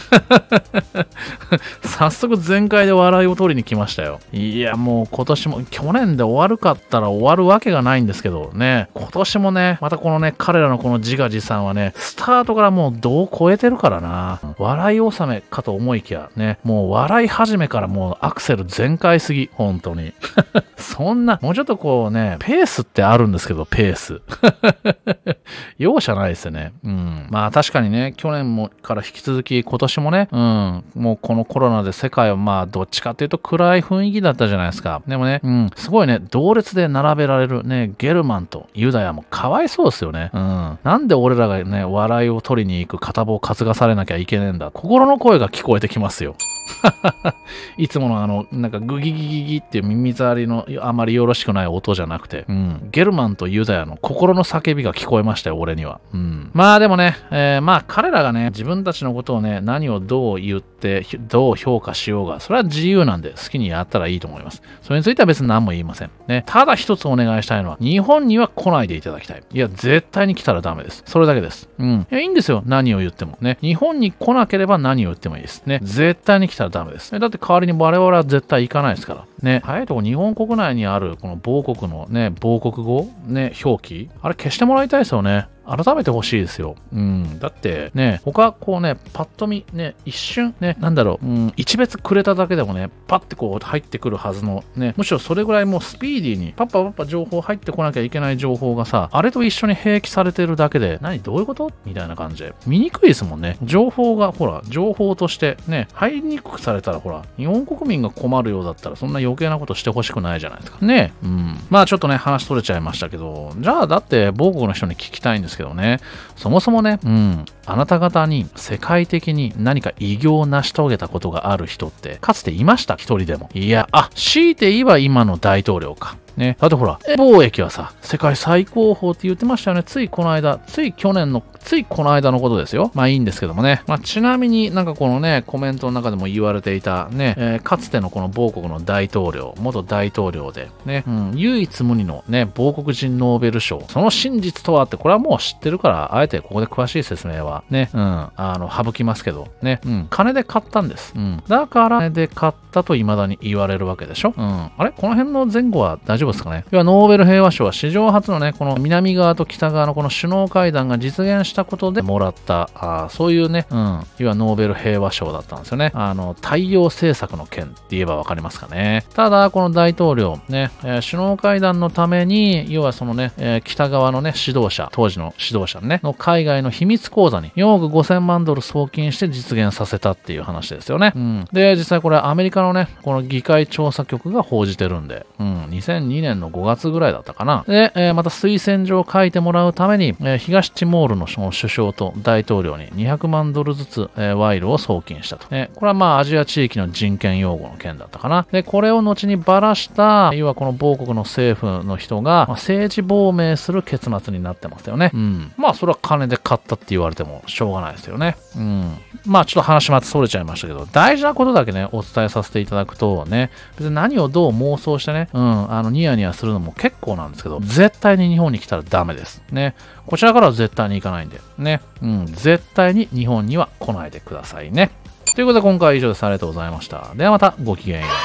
早速全開で笑いを取りに来ましたよ。いや、もう今年も、去年で終わるかったら終わるわけがないんですけどね、今年もね、またこのね、彼らのこの自画自賛はね、スタートからもう度を超えてるからな。笑い納めかと思いきや、ね、もう笑い始めからもうアクセル全開すぎ、本当に。そんな、もうちょっとこうね、ペースってあるんですけど、ペース。容赦ないですよね。うん。まあ確かにね、去年もから引き続き今年もね、うん、もうこのコロナで世界はまあどっちかっていうと暗い雰囲気だったじゃないですか。でもね、うん、すごいね、同列で並べられるね、ゲルマンとユダヤもかわいそうですよね。うん。なんで俺らがね、笑いを取りに行く片棒を担がされなきゃいけねえんだ。心の声が聞こえてきますよ。いつものあの、なんかグギギギギっていう耳障りのあまりよろしくない音じゃなくて、うん、ゲルマンとユダヤの心の叫びが聞こえましたよ、俺には。うん、まあでもね、えー、まあ彼らがね、自分たちのことをね、何をどう言って、どう評価しようが、それは自由なんで好きにやったらいいと思います。それについては別に何も言いません。ね、ただ一つお願いしたいのは、日本には来ないでいただきたい。いや、絶対に来たらダメです。それだけです。うん。いや、いいんですよ、何を言っても。ね、日本に来なければ何を言ってもいいです。ね、絶対に来たらダメです。だって代わりに我々は絶対行かないですから。ね、早いとこ日本国内にあるこの某国のね、某国語、ね、表記、あれ消してもらいたいですよね。改めてほしいですよ。うん。だって、ね、他、こうね、パッと見、ね、一瞬、ね、なんだろう、うん、一別くれただけでもね、パッてこう入ってくるはずの、ね、むしろそれぐらいもうスピーディーに、パッパパッパ情報入ってこなきゃいけない情報がさ、あれと一緒に併記されてるだけで、何、どういうことみたいな感じで。見にくいですもんね。情報が、ほら、情報として、ね、入りにくくされたら、ほら、日本国民が困るようだったら、そんな余計なことしてほしくないじゃないですか。ね。うん。まあちょっとね、話取れちゃいましたけど、じゃあ、だって、某国の人に聞きたいんですけどね、そもそもね、うん、あなた方に世界的に何か偉業を成し遂げたことがある人って、かつていました？一人でも。いや、あ、強いて言えば今の大統領か。ね。だってほら、貿易はさ、世界最高峰って言ってましたよね。ついこの間、つい去年の、ついこの間のことですよ。まあいいんですけどもね。まあちなみになんかこのね、コメントの中でも言われていたね、えー、かつてのこの某国の大統領、元大統領で、ね、うん、唯一無二のね、某国人ノーベル賞。その真実とはって、これはもう知ってるから、あえてここで詳しい説明はね、うん、あの、省きますけど、ね、うん、金で買ったんです。うん。だから、金で買ったと未だに言われるわけでしょ。うん。あれこの辺の前後は大丈夫ですかね。要はノーベル平和賞は史上初のね、この南側と北側のこの首脳会談が実現したことでもらった、あそういうね、うん、要はノーベル平和賞だったんですよね。あの、太陽政策の件って言えばわかりますかね。ただ、この大統領、ね、えー、首脳会談のために、要はそのね、えー、北側のね、指導者、当時の指導者ね、の海外の秘密口座によんおくごせんまんドル送金して実現させたっていう話ですよね。うん。で、実際これアメリカのね、この議会調査局が報じてるんで、うん、にせんにねんのごがつぐらいだったかな。で、えー、また推薦状を書いてもらうために、えー、東ティモールの首首相と大統領ににひゃくまんドルずつ、えー、賄賂を送金したと。えー、これはまあアジア地域の人権擁護の件だったかな。で、これを後にばらした、要はこの某国の政府の人が、まあ、政治亡命する結末になってますよね。うん。まあそれは金で買ったって言われてもしょうがないですよね。うん。まあちょっと話またそれちゃいましたけど、大事なことだけね、お伝えさせていただくとね、別に何をどう妄想してね、うん、あの、ニヤニヤするのも結構なんですけど、絶対に日本に来たらダメです。ね。こちらからは絶対に行かないんで、ね。うん、絶対に日本には来ないでくださいね。ということで今回は以上です。ありがとうございました。ではまたごきげんよう。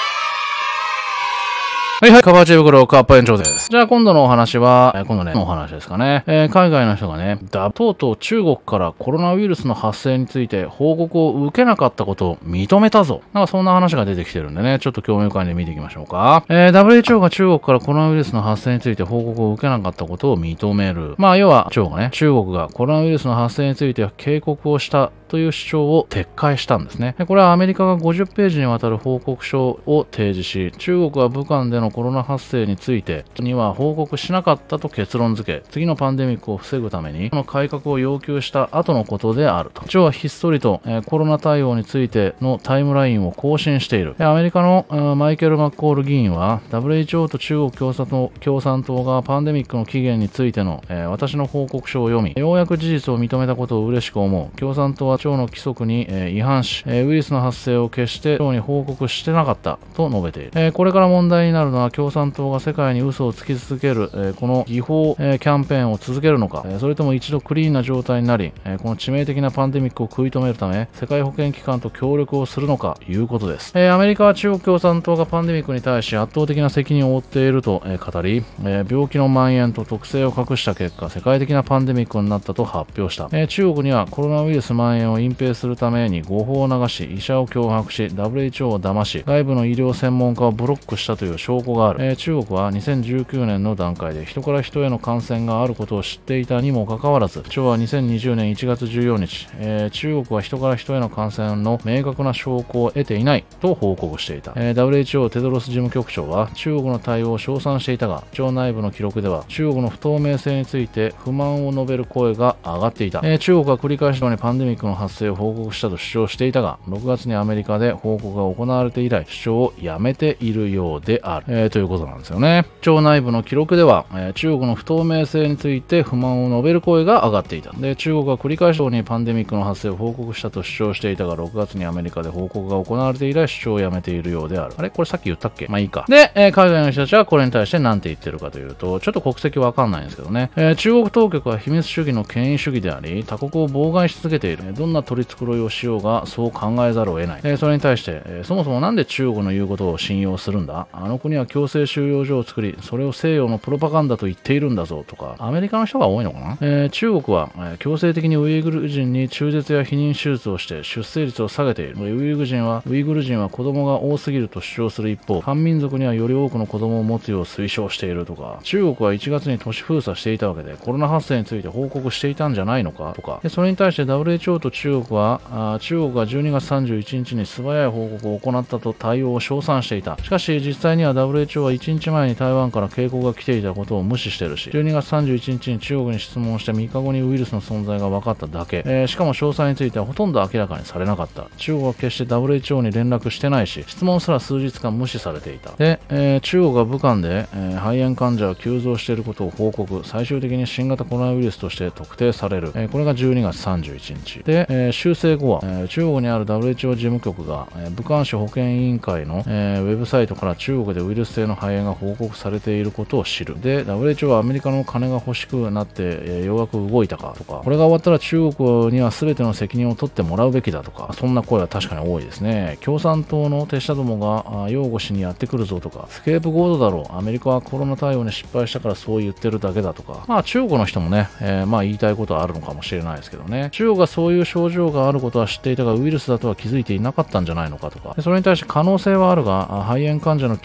はいはい、カバーチェ袋カッパ延長です。じゃあ今度のお話は、えー、今度ね、のお話ですかね。えー、海外の人がね、だ、とうとう中国からコロナウイルスの発生について報告を受けなかったことを認めたぞ。なんかそんな話が出てきてるんでね、ちょっと興味深いんで見ていきましょうか。えー、ダブリューエイチオー が中国からコロナウイルスの発生について報告を受けなかったことを認める。まあ要は、中国がね、中国がコロナウイルスの発生について警告をしたという主張を撤回したんですね。これはアメリカがごじゅっページにわたる報告書を提示し、中国は武漢でのコロナ発生についてには報告しなかったと結論付け、次のパンデミックを防ぐためにこの改革を要求した後のことであると。中はひっそりと、えー、コロナ対応についてのタイムラインを更新している。アメリカの、えー、マイケル・マッコール議員は ダブリューエイチオー と中国共産党、共産党がパンデミックの起源についての、えー、私の報告書を読み、ようやく事実を認めたことを嬉しく思う。共産党は腸の規則にえー、違反し、えー、ウイルスの発生を決して党に報告してなかったと述べている。えー、これから問題になるのは共産党が世界に嘘をつき続ける、えー、この違法、えー、キャンペーンを続けるのか、えー、それとも一度クリーンな状態になり、えー、この致命的なパンデミックを食い止めるため世界保健機関と協力をするのかということです。えー、アメリカは中国共産党がパンデミックに対し圧倒的な責任を負っていると、えー、語り、えー、病気の蔓延と特性を隠した結果世界的なパンデミックになったと発表した。えー、中国にはコロナウイルス蔓延を隠蔽するために誤報を流し、医者を脅迫し、ダブリューエイチオー を騙し、外部の医療専門家をブロックしたという証拠がある。えー、中国はにせんじゅうきゅうねんの段階で人から人への感染があることを知っていたにもかかわらず、庁はにせんにじゅうねんいちがつじゅうよっか、えー、中国は人から人への感染の明確な証拠を得ていないと報告していた。えー、ダブリューエイチオー テドロス事務局長は中国の対応を称賛していたが、庁内部の記録では中国の不透明性について不満を述べる声が上がっていた。えー、中国は繰り返しのようにパンデミックの発生を報告したと主張していたが、ろくがつにアメリカで報告が行われて以来、主張をやめているようである。えー、ということなんですよね。庁内部の記録では、えー、中国の不透明性について不満を述べる声が上がっていた。で、中国は繰り返しにパンデミックの発生を報告したと主張していたが、ろくがつにアメリカで報告が行われて以来、主張をやめているようである。あれこれさっき言ったっけ？まあいいか。で、えー、海外の人たちはこれに対して何て言ってるかというと、ちょっと国籍わかんないんですけどね。えー、中国当局は秘密主義の権威主義であり、他国を妨害し続けている。どんな取り繕いをしようが、そう考えざるを得ない。えー、それに対して、えー、そもそもなんで中国の言うことを信用するんだ？あの国は強制収容所を作り、それを西洋のプロパガンダと言っているんだぞとか、アメリカの人が多いのかな？えー、中国は、えー、強制的にウイグル人に中絶や避妊手術をして出生率を下げている。ウイグル人は、ウイグル人は子供が多すぎると主張する一方、漢民族にはより多くの子供を持つよう推奨しているとか、中国はいちがつに都市封鎖していたわけで、コロナ発生について報告していたんじゃないのかとか、でそれに対して ダブリューエイチオー と中国は、あ中国がじゅうにがつさんじゅういちにちに素早い報告を行ったと対応を称賛していた。しかし実際には ダブリューエイチオー はいちにちまえに台湾から警告が来ていたことを無視しているし、じゅうにがつさんじゅういちにちに中国に質問してみっかごにウイルスの存在が分かっただけ、えー、しかも詳細についてはほとんど明らかにされなかった。中国は決して ダブリューエイチオー に連絡してないし、質問すら数日間無視されていた。で、えー、中国が武漢で、えー、肺炎患者が急増していることを報告、最終的に新型コロナウイルスとして特定される。えー、これがじゅうにがつさんじゅういちにちで、えー、修正後は、えー、中国にある ダブリューエイチオー 事務局が、えー、武漢市保健委員会の、えー、ウェブサイトから中国でウイルス性の肺炎が報告されていることを知る。で、ダブリューエイチオー はアメリカの金が欲しくなって、えー、ようやく動いたかとか、これが終わったら中国には全ての責任を取ってもらうべきだとか、そんな声は確かに多いですね。共産党の手下どもが擁護しにやってくるぞとか、スケープゴードだろう、アメリカはコロナ対応に失敗したからそう言ってるだけだとか、まあ中国の人もね、えー、まあ言いたいことはあるのかもしれないですけどね。中国がそういう症状があることは知っていたが、ウイルスだとは気づいていなかったんじゃないのかとか、それに対して可能性はあるが、肺炎患者の急激な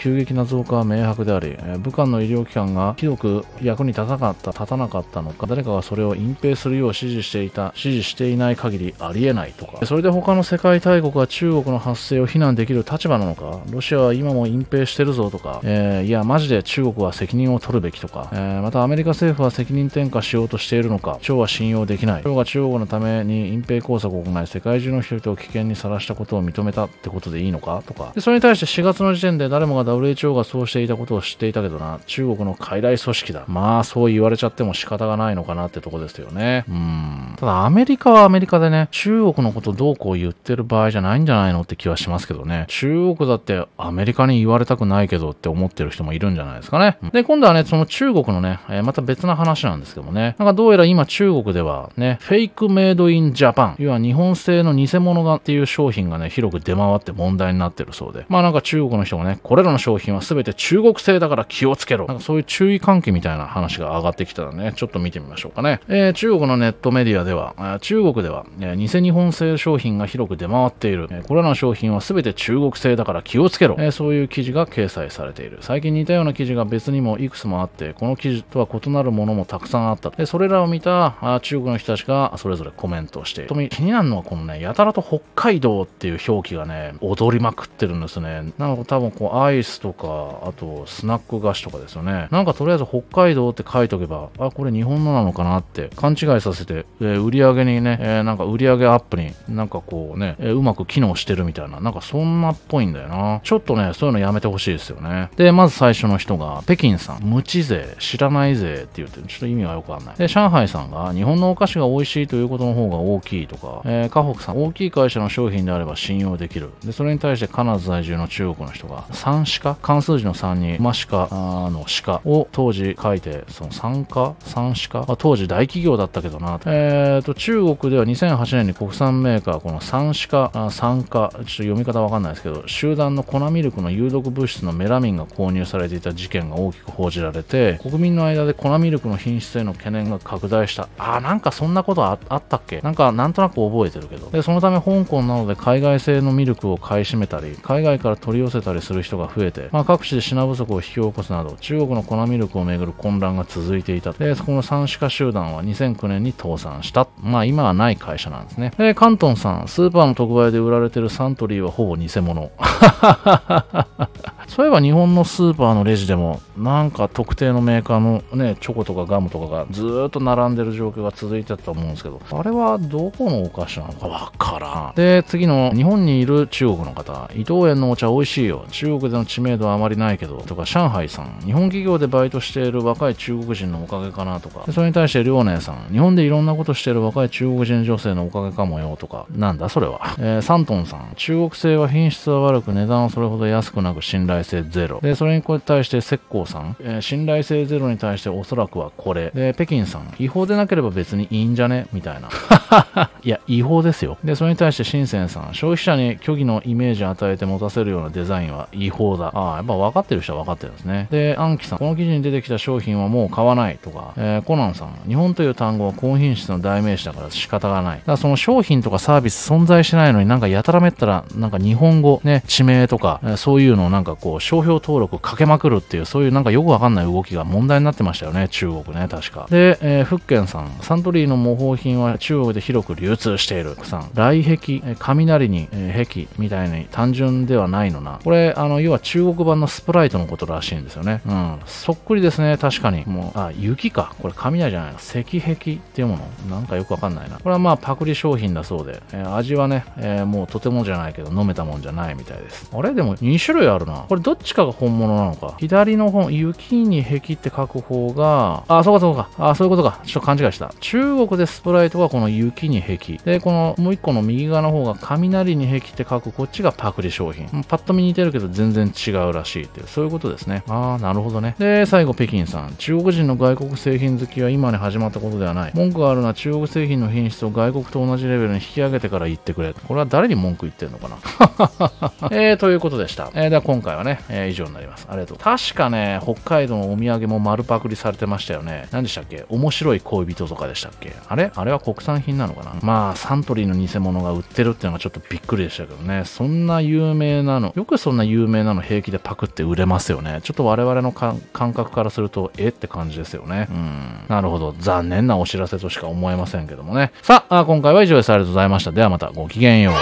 増加は明白であり、えー、武漢の医療機関がひどく役に立たなかった、立たなかったのか、誰かがそれを隠蔽するよう指示していた、指示していない限りありえないとか、それで他の世界大国は中国の発生を非難できる立場なのか、ロシアは今も隠蔽してるぞとか、えー、いや、マジで中国は責任を取るべきとか、えー、またアメリカ政府は責任転嫁しようとしているのか、超は信用できない。超が中国のために隠蔽工作を行い、世界中の人々を危険にさらしたことを認めたってことでいいのかとか、でそれに対してしがつの時点で誰もが ダブリューエイチオー がそうしていたことを知っていたけどな、中国の傀儡組織だ。まあ、そう言われちゃっても仕方がないのかなってとこですよね。うん。ただ、アメリカはアメリカでね、中国のことどうこう言ってる場合じゃないんじゃないのって気はしますけどね。中国だってアメリカに言われたくないけどって思ってる人もいるんじゃないですかね。で、今度はね、その中国のね、えー、また別な話なんですけどもね。なんかどうやら今中国ではね、フェイクメイドインジャパン、要は日本製の偽物がっていう商品がね、広く出回って問題になってるそうで。まあなんか中国の人がね、これらの商品は全て中国製だから気をつけろ。なんかそういう注意喚起みたいな話が上がってきたらね、ちょっと見てみましょうかね。えー、中国のネットメディアでは、中国では、えー、偽日本製商品が広く出回っている。えー、これらの商品は全て中国製だから気をつけろ。えー、そういう記事が掲載されている。最近似たような記事が別にもいくつもあって、この記事とは異なるものもたくさんあった。で、それらを見たあ中国の人たちがそれぞれコメントをしている。気になるのはこのね、やたらと北海道っていう表記がね、踊りまくってるんですね。なんか多分こうアイスとか、あとスナック菓子とかですよね。なんかとりあえず北海道って書いとけば、あ、これ日本のなのかなって勘違いさせて、えー、売り上げにね、えー、なんか売り上げアップになんかこうね、えー、うまく機能してるみたいな、なんかそんなっぽいんだよな。ちょっとね、そういうのやめてほしいですよね。で、まず最初の人が、北京さん、無知税、知らない税って言ってる。ちょっと意味がよくわかんない。で、上海さんが、日本のお菓子が美味しいということの方が大きいとか、えー、河北さん、大きい会社の商品であれば信用できる。で、それに対してカナダ在住の中国の人が、三鹿漢数字のさんに、馬鹿の鹿を当時書いて、その三鹿三鹿、まあ、当時大企業だったけどな。えーと、中国ではにせんはちねんに国産メーカー、この三鹿、三鹿、ちょっと読み方わかんないですけど、集団の粉ミルクの有毒物質のメラミンが購入されていた事件が大きく報じられて、国民の間で粉ミルクの品質への懸念が拡大した。あー、なんかそんなこと あ, あったっけなんかなんとなく覚えてるけど。で、そのため香港などで海外製のミルクを買い占めたり、海外から取り寄せたりする人が増えて、まあ、各地で品不足を引き起こすなど、中国の粉ミルクをめぐる混乱が続いていた。で、そこの三鹿集団はにせんきゅうねんに倒産した。まあ今はない会社なんですね。で、関東さん、スーパーの特売で売られてるサントリーはほぼ偽物。そういえば日本のスーパーのレジでもなんか特定のメーカーのね、チョコとかガムとかがずーっと並んでる状況が続いてたと思うんですけど、あれはどこのお菓子なのかわからん。で、次の日本にいる中国の方、伊藤園のお茶美味しいよ。中国での知名度はあまりないけど、とか上海さん、日本企業でバイトしている若い中国人のおかげかなとか、それに対して遼寧さん、日本でいろんなことしている若い中国人女性のおかげかもよとか、なんだそれは。えー、サントンさん、中国製は品質は悪く値段はそれほど安くなく信頼性ゼロ。で、それに対して浙江さん、えー、信頼性ゼロに対しておそらくはこれ。で、北京さん、違法でなければ別にいいんじゃねみたいな。いや、違法ですよ。で、それに対して深センさん、消費者に虚偽のイメージを与えて持たせるようなデザインは違法だ。ああ、やっぱ分かってる人は分かってるんですね。で、アンキさん、この記事に出てきた商品はもう買わないとか、えー、コナンさん、日本という単語は高品質の代名詞だから仕方がない。だからその商品とかサービス存在しないのになんかやたらめったら、なんか日本語、ね、地名とか、えー、そういうのをなんかこう、商標登録かけまくるっていう、そういうなんかよくわかんない動きが問題になってましたよね、中国ね、確か。で、えー、福建さん、サントリーの模倣品は中国で広く流通している。さん、来壁、雷に、えー、壁みたいに単純ではないのな。これ、あの、要は中国版のスプライトのことらしいんですよね。うん。そっくりですね、確かに。もう、あ、雪か。これ雷じゃないの。石壁っていうものなんかよくわかんないな。これはまあパクリ商品だそうで、えー、味はね、えー、もうとてもじゃないけど飲めたもんじゃないみたいです。あれでもに種類あるな。これどっちかが本物なのか。左の本、雪に壁って書く方が、あ、そうかそうか。あ、そういうことか。ちょっと勘違いした。中国でスプライトがこの雪に壁。で、このもう一個の右側の方が雷に壁って書くこっちがパクリ商品。パッと見似てるけど全然違うらしいっていう、そういうことですね。ああ、なるほどね。で、最後北京さん。中国人の外国製品好きは今に始まったことではない。文句があるのは中国製品の品質を外国と同じレベルに引き上げてから言ってくれ。これは誰に文句言ってんのかな。えー、ということでした。えー、では今回はね、 ね、えー、以上になります。ありがとう。確かね、北海道のお土産も丸パクリされてましたよね。何でしたっけ？面白い恋人とかでしたっけ？あれあれは国産品なのかな？まあ、サントリーの偽物が売ってるっていうのがちょっとびっくりでしたけどね。そんな有名なの、よくそんな有名なの平気でパクって売れますよね。ちょっと我々の感覚からすると、えって感じですよね。うん。なるほど。残念なお知らせとしか思えませんけどもね。さあ、今回は以上です。ありがとうございました。ではまたごきげんよう。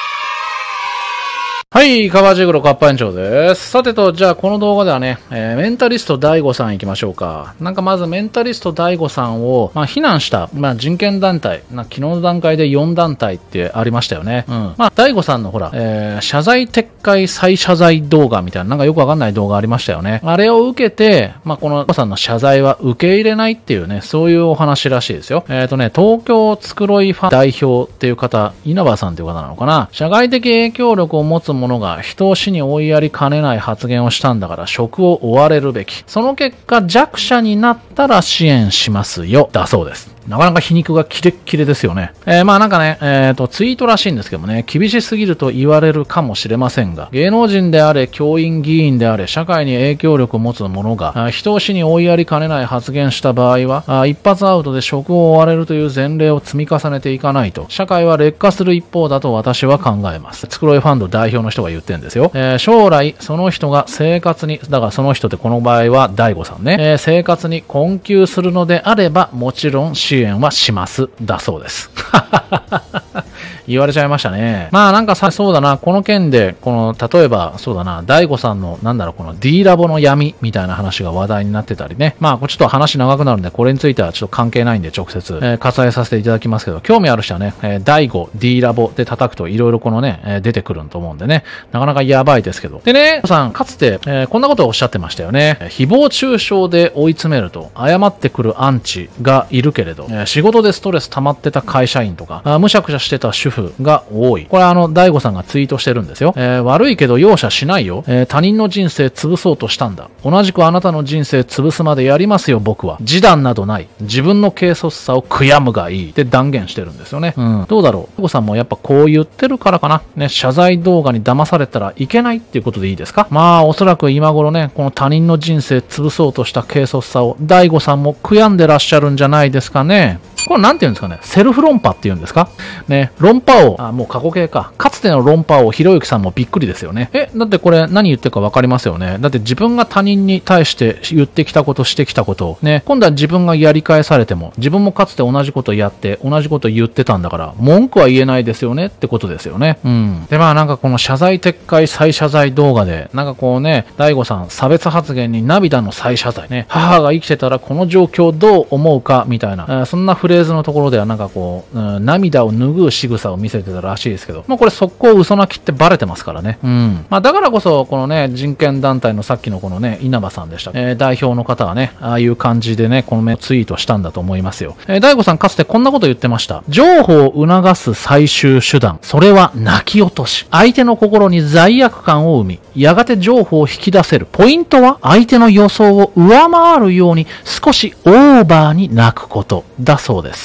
はい、カバージグロカッパ園長です。さてと、じゃあこの動画ではね、えー、メンタリスト ダイゴ さん行きましょうか。なんかまずメンタリスト ダイゴ さんを、まあ、非難した、まあ、人権団体、な昨日の段階でよん団体ってありましたよね。うん。まあ、ダイゴ さんのほら、えー、謝罪撤回再謝罪動画みたいな、なんかよくわかんない動画ありましたよね。あれを受けて、まあ、この ダイゴ さんの謝罪は受け入れないっていうね、そういうお話らしいですよ。えっとね、東京つくろいファン代表っていう方、稲葉さんっていう方なのかな。社会的影響力を持つ者が人を死に追いやりかねない発言をしたんだから職を追われるべき。その結果弱者になったら支援しますよ。だそうです。なかなか皮肉がキレッキレですよね。えー、まあなんかね、えっと、ツイートらしいんですけどもね、厳しすぎると言われるかもしれませんが、芸能人であれ、教員議員であれ、社会に影響力を持つ者が、人を死に追いやりかねない発言した場合は、一発アウトで職を追われるという前例を積み重ねていかないと、社会は劣化する一方だと私は考えます。つくろいファンド代表の人が言ってるんですよ。えー、将来、その人が生活に、だからその人ってこの場合はダイゴさんね、えー、生活に困窮するのであれば、もちろん支援はします。だそうです。言われちゃいましたね。まあなんかさ、そうだな、この件で、この、例えば、そうだな、ダイゴさんの、なんだろう、この D ラボの闇みたいな話が話題になってたりね。まあ、ちょっと話長くなるんで、これについてはちょっと関係ないんで、直接、えー、割愛させていただきますけど、興味ある人はね、えー、ダイゴ、D ラボで叩くと、いろいろこのね、えー、出てくると思うんでね、なかなかやばいですけど。でね、さん、かつて、えー、こんなことをおっしゃってましたよね。誹謗中傷で追い詰めると、誤ってくるアンチがいるけれど、えー、仕事でストレス溜まってた会社員とか、あむしゃくしゃしてた主婦が多い。これあの、ダイゴさんがツイートしてるんですよ。えー、悪いけど容赦しないよ。えー、他人の人生潰そうとしたんだ。同じくあなたの人生潰すまでやりますよ、僕は。示談などない。自分の軽率さを悔やむがいい。って断言してるんですよね。うん。どうだろう。ダイゴさんもやっぱこう言ってるからかな。ね、謝罪動画に騙されたらいけないっていうことでいいですか？まあ、おそらく今頃ね、この他人の人生潰そうとした軽率さを、ダイゴさんも悔やんでらっしゃるんじゃないですかね。これなんて言うんですかね。セルフ論破って言うんですかね。論破王、あ、もう過去形か。かつての論破王、ひろゆきさんもびっくりですよね。え、だってこれ何言ってるか分かりますよね。だって自分が他人に対して言ってきたこと、してきたことを、ね、今度は自分がやり返されても、自分もかつて同じことやって、同じこと言ってたんだから、文句は言えないですよねってことですよね。うん。で、まあなんかこの謝罪撤回再謝罪動画で、なんかこうね、大悟さん、差別発言に涙の再謝罪ね。母が生きてたらこの状況どう思うかみたいな、そんなフレーズのところではなんかこう、うん、涙を拭う仕草を見せてたらしいですけど、もうこれ速攻嘘泣きってバレてますからね。うん。まあだからこそ、このね、人権団体のさっきのこのね、稲葉さんでした。えー、代表の方はね、ああいう感じでね、このツイートしたんだと思いますよ。えー、大悟さんかつてこんなこと言ってました。譲歩を促す最終手段。それは泣き落とし。相手の心に罪悪感を生み、やがて譲歩を引き出せる。ポイントは相手の予想を上回るように少しオーバーに泣くことだそうです。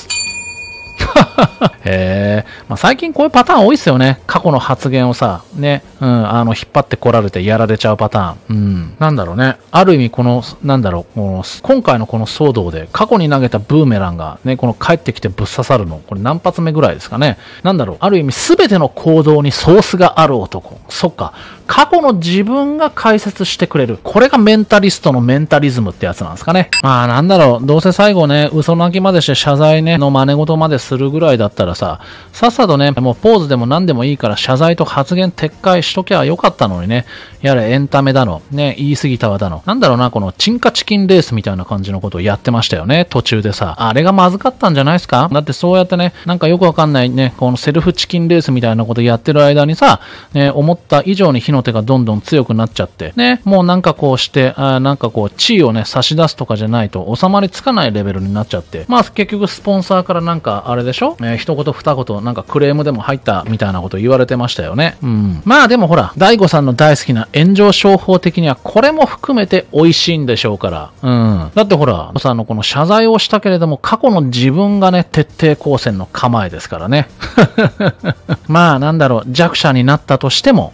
へえ、まあ、最近こういうパターン多いっすよね。過去の発言をさ、ね、うん、あの、引っ張ってこられてやられちゃうパターン。うん。なんだろうね。ある意味この、なんだろう、この今回のこの騒動で、過去に投げたブーメランが、ね、この帰ってきてぶっ刺さるの、これ何発目ぐらいですかね。なんだろう、ある意味すべての行動にソースがある男。そっか。過去の自分が解説してくれる。これがメンタリストのメンタリズムってやつなんですかね。まあなんだろう、どうせ最後ね、嘘泣きまでして謝罪ね、の真似事までするぐらいだったらさ、さっさとね、もうポーズでも何でもいいから謝罪と発言撤回しときゃよかったのにね。やれエンタメだの、ね、言い過ぎたわだの。なんだろうな、このチンカチキンレースみたいな感じのことをやってましたよね、途中でさ。あれがまずかったんじゃないですか？だってそうやってね、なんかよくわかんないね、このセルフチキンレースみたいなことやってる間にさ、ね、思った以上に火の手がどんどん強くなっちゃって、ね、もうなんかこうして、あなんかこう、地位をね、差し出すとかじゃないと収まりつかないレベルになっちゃって、まあ結局スポンサーからなんかあれでしょ、えー、一言二言なんかクレームでも入ったみたいなこと言われてましたよね。うん。まあでもほら、大悟さんの大好きな炎上商法的にはこれも含めて美味しいんでしょうから。うん。だってほら、さんのこの謝罪をしたけれども、過去の自分がね、徹底抗戦の構えですからね。まあなんだろう、弱者になったとしても、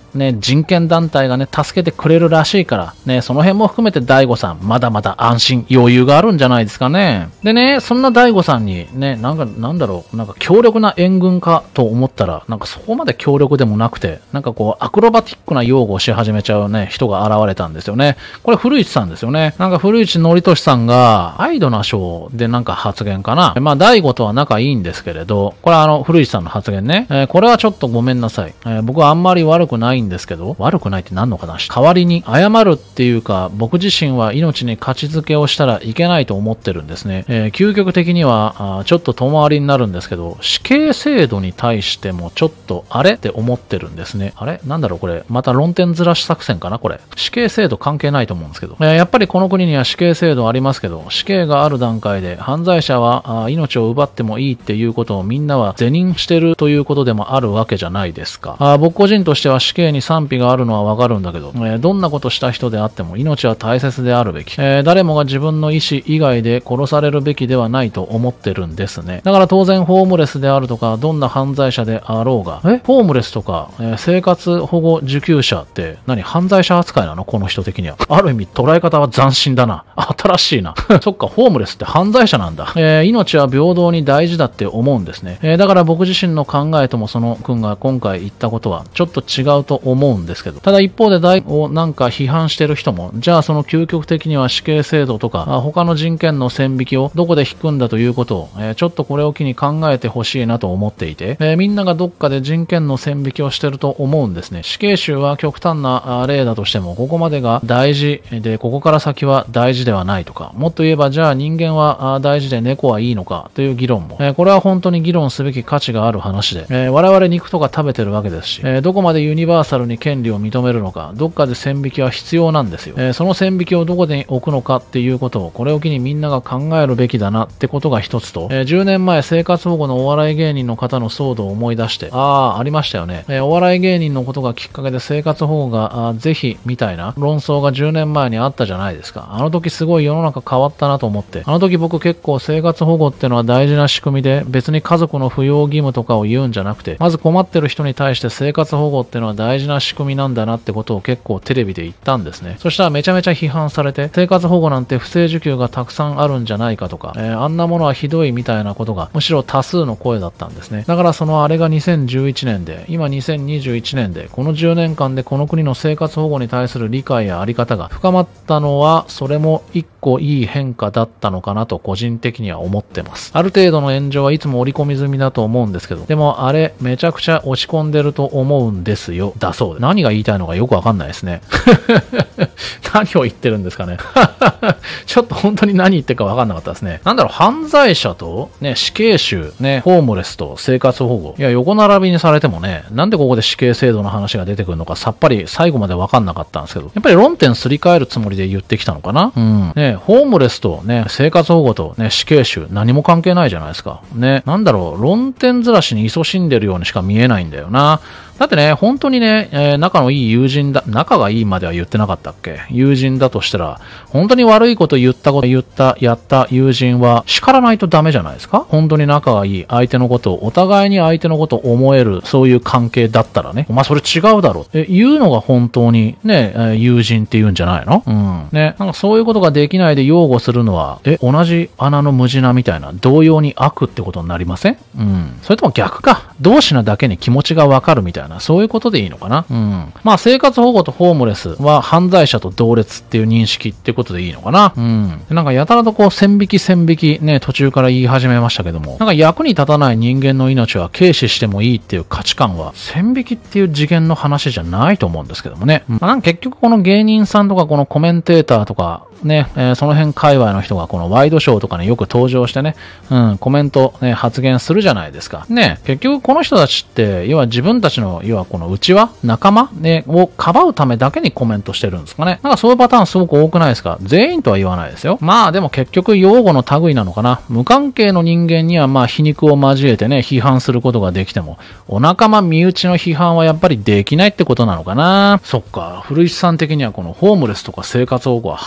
ね、人権団体がね、助けてくれるらしいから、ね、その辺も含めて大悟さん、まだまだ安心、余裕があるんじゃないですかね。でね、そんな大悟さんに、ね、なんか、なんだろう、なんか強力な援軍かと思ったら、なんかそこまで強力でもなくて、なんかこう、アクロバティックな擁護をし始めちゃうね、人が現れたんですよね。これ古市さんですよね。なんか古市憲寿さんが、アイドなショーでなんか発言かな。まあ、大悟とは仲いいんですけれど、これはあの、古市さんの発言ね。えー、これはちょっとごめんなさい。えー、僕はあんまり悪くないんですけど、悪くないって何のかな。代わりに、謝るっていうか、僕自身は命に価値づけをしたらいけないと思ってるんですね。えー、究極的には、あちょっと遠回りになるんですけど、死刑制度に対してもちょっと、あれって思ってるんですね。あれなんだろうこれ。また論点ずらし作戦かなこれ。死刑制度関係ないと思うんですけど。えー、やっぱりこの国には死刑制度ありますけど、死刑がある段階で、犯罪者はあ命を奪ってもいいっていうことをみんなは是認してるということでもあるわけじゃないですか。あ僕個人としては死刑に賛否があるのはわかるんだけど、えー、どんなことした人であっても命は大切であるべき。えー、誰もが自分の意思以外で殺されるべきではないと思ってるんですね。だから当然ホームレスであるとか、どんな犯罪者であろうが、えホームレスとか、えー、生活保護受給者って何犯罪者扱いなのこの人的には。ある意味捉え方は斬新だな。新しいな。そっか、ホームレスって犯罪者なんだ。えー、命は平等に大事だって思うんですね。えー、だから僕自身の考えともその君が今回言ったことはちょっと違うと思うんですけど、ただ一方で大をなんか批判してる人も、じゃあその究極的には死刑制度とか、他の人権の線引きをどこで引くんだということを、えー、ちょっとこれを機に考えてほしいなと思っていて、えー、みんながどっかで人権の線引きをしてると思うんですね。死刑囚は極端な例だとしても、ここまでが大事で、ここから先は大事ではないとか、もっと言えばじゃあ人間は大事で猫はいいのかという議論も、えー、これは本当に議論すべき価値がある話で、えー、我々肉とか食べてるわけですし、えー、どこまでユニバーサルに権利を認めるのか、どっかで線引きは必要なんですよ。えー、その線引きをどこで置くのかっていうことを、これを機にみんなが考えるべきだなってことが一つと、えー、じゅうねんまえ生活保護のお笑い芸人の方の騒動を思い出して、ああ、ありましたよね。えー、お笑い芸人のことがきっかけで生活保護がぜひみたいな論争がじゅうねんまえにあったじゃないですか。あの時すごい世の中変わったなと思って、あの時僕結構生活保護ってのは大事な仕組みで、別に家族の扶養義務とかを言うんじゃなくて、まず困ってる人に対して生活保護ってのは大事な仕組みなんだなってことを結構テレビで言ったんですね。そしたらめちゃめちゃ批判されて、生活保護なんて不正受給がたくさんあるんじゃないかとか、えー、あんなものはひどいみたいなことがむしろ多数の声だったんですね。だからそのあれがにせんじゅういちねんで、今にせんにじゅういちねんで、このじゅうねんかんでこの国の生活保護に対する理解やあり方が深まったのは、それも一個いい変化だったのかなと個人的には思ってます。ある程度の炎上はいつも織り込み済みだと思うんですけど、でもあれめちゃくちゃ落ち込んでると思うんですよ。だそうで。何が言いたいのかよくわかんないですね。何を言ってるんですかね。ちょっと本当に何言ってるかわかんなかったですね。なんだろう、犯罪者と、ね、死刑囚、ね、ホームレスと生活保護。いや、横並びにされてもね、なんでここで死刑制度の話が出てくるのかさっぱり最後までわかんなかったんですけど、やっぱり論点すり替えるつもりで言ってきたのかな。うん。ね、ホームレスとね、生活保護とね、死刑囚、何も関係ないじゃないですか。ね、なんだろう、論点ずらしに勤しんでるようにしか見えないんだよな。だってね、本当にね、えー、仲のいい友人だ、仲がいいまでは言ってなかったっけ？友人だとしたら、本当に悪いこと言ったこと言った、やった友人は叱らないとダメじゃないですか？本当に仲がいい相手のことを、お互いに相手のことを思える、そういう関係だったらね、まあそれ違うだろう。え、言うのが本当にね、えー、友人って言うんじゃないの？うん。ね、なんかそういうことができないで擁護するのは、え、同じ穴の無地なみたいな、同様に悪ってことになりません？うん。それとも逆か。同志なだけに気持ちがわかるみたいな。そういうことでいいのかな。うん。まあ、生活保護とホームレスは犯罪者と同列っていう認識ってことでいいのかな。うん。なんかやたらとこう線引き線引きね、途中から言い始めましたけども、なんか役に立たない人間の命は軽視してもいいっていう価値観は線引きっていう次元の話じゃないと思うんですけどもね。まあ、なんか結局この芸人さんとかこのコメンテーターとか、ね、えー、その辺界隈の人がこのワイドショーとかによく登場してね、うん、コメント、ね、発言するじゃないですか。ね、結局この人たちって、要は自分たちの、要はこの内輪、仲間、ね、をかばうためだけにコメントしてるんですかね。なんかそういうパターンすごく多くないですか？全員とは言わないですよ。まあでも結局用語の類なのかな。無関係の人間にはまあ皮肉を交えてね、批判することができても、お仲間身内の批判はやっぱりできないってことなのかな。そっか、古市さん的にはこのホームレスとか生活保護は犯罪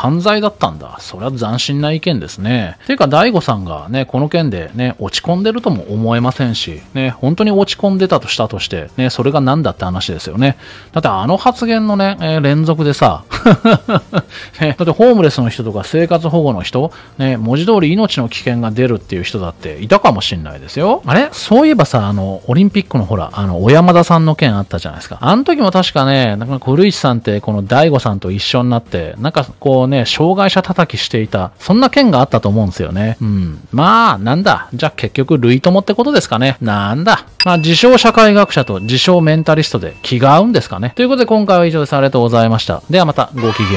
だったんだ。それは斬新な意見ですね。ていうか、大悟さんがね、この件でね、落ち込んでるとも思えませんし、ね、本当に落ち込んでたとしたとして、ね、それが何だって話ですよね。だってあの発言のね、えー、連続でさ、ね、だってホームレスの人とか生活保護の人、ね、文字通り命の危険が出るっていう人だっていたかもしんないですよ。あれそういえばさ、あの、オリンピックのほら、あの、小山田さんの件あったじゃないですか。あの時も確かね、なんか古市さんってこの大悟さんと一緒になって、なんかこうね、障害者叩きしていた、そんな件があったと思うんですよね。うん。まあ、なんだ。じゃあ結局、類友ってことですかね。なんだ。まあ、自称社会学者と自称メンタリストで気が合うんですかね。ということで今回は以上です。ありがとうございました。ではまた、ごきげん。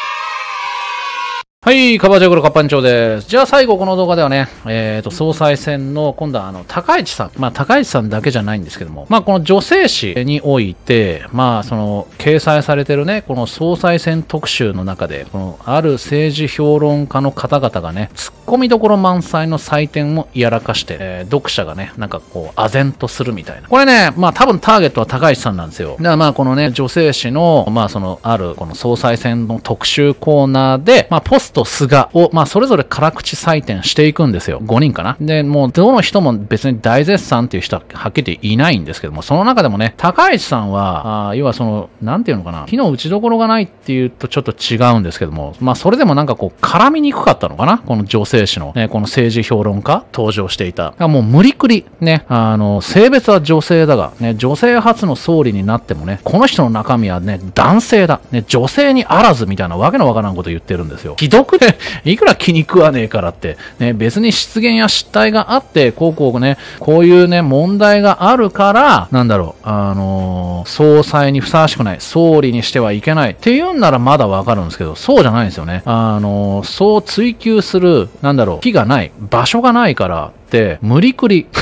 はい、カバージャグロカッパン長です。じゃあ最後この動画ではね、えっと、総裁選の、今度はあの、高市さん。まあ、高市さんだけじゃないんですけども、まあ、この女性誌において、まあ、その、掲載されてるね、この総裁選特集の中で、この、ある政治評論家の方々がね、突っ込みどころ満載の採点をやらかして、えー、読者がね、なんかこう、唖然とするみたいな。これね、まあ、多分ターゲットは高市さんなんですよ。だからまあ、このね、女性誌の、まあ、その、ある、この総裁選の特集コーナーで、まあ、ポストと菅を、まあ、それぞれ辛口採点していくんですよ。ごにんかな。で、もう、どの人も別に大絶賛っていう人ははっきりいないんですけども、その中でもね、高市さんは、あ要はその、なんていうのかな、火の打ちどころがないっていうとちょっと違うんですけども、まあ、それでもなんかこう、絡みにくかったのかな、この女性誌の、ね、この政治評論家、登場していた。もう無理くり、ね、あの、性別は女性だが、ね、女性初の総理になってもね、この人の中身はね、男性だ。ね、女性にあらずみたいなわけのわからんこと言ってるんですよ。ひどくね、いくら気に食わねえからって、ね、別に失言や失態があって、こうこうね、こういうね、問題があるから、なんだろう、あのー、総裁にふさわしくない、総理にしてはいけないっていうんならまだわかるんですけど、そうじゃないんですよね。あのー、そう追求する、なんだろう、木がない、場所がないから、無理くり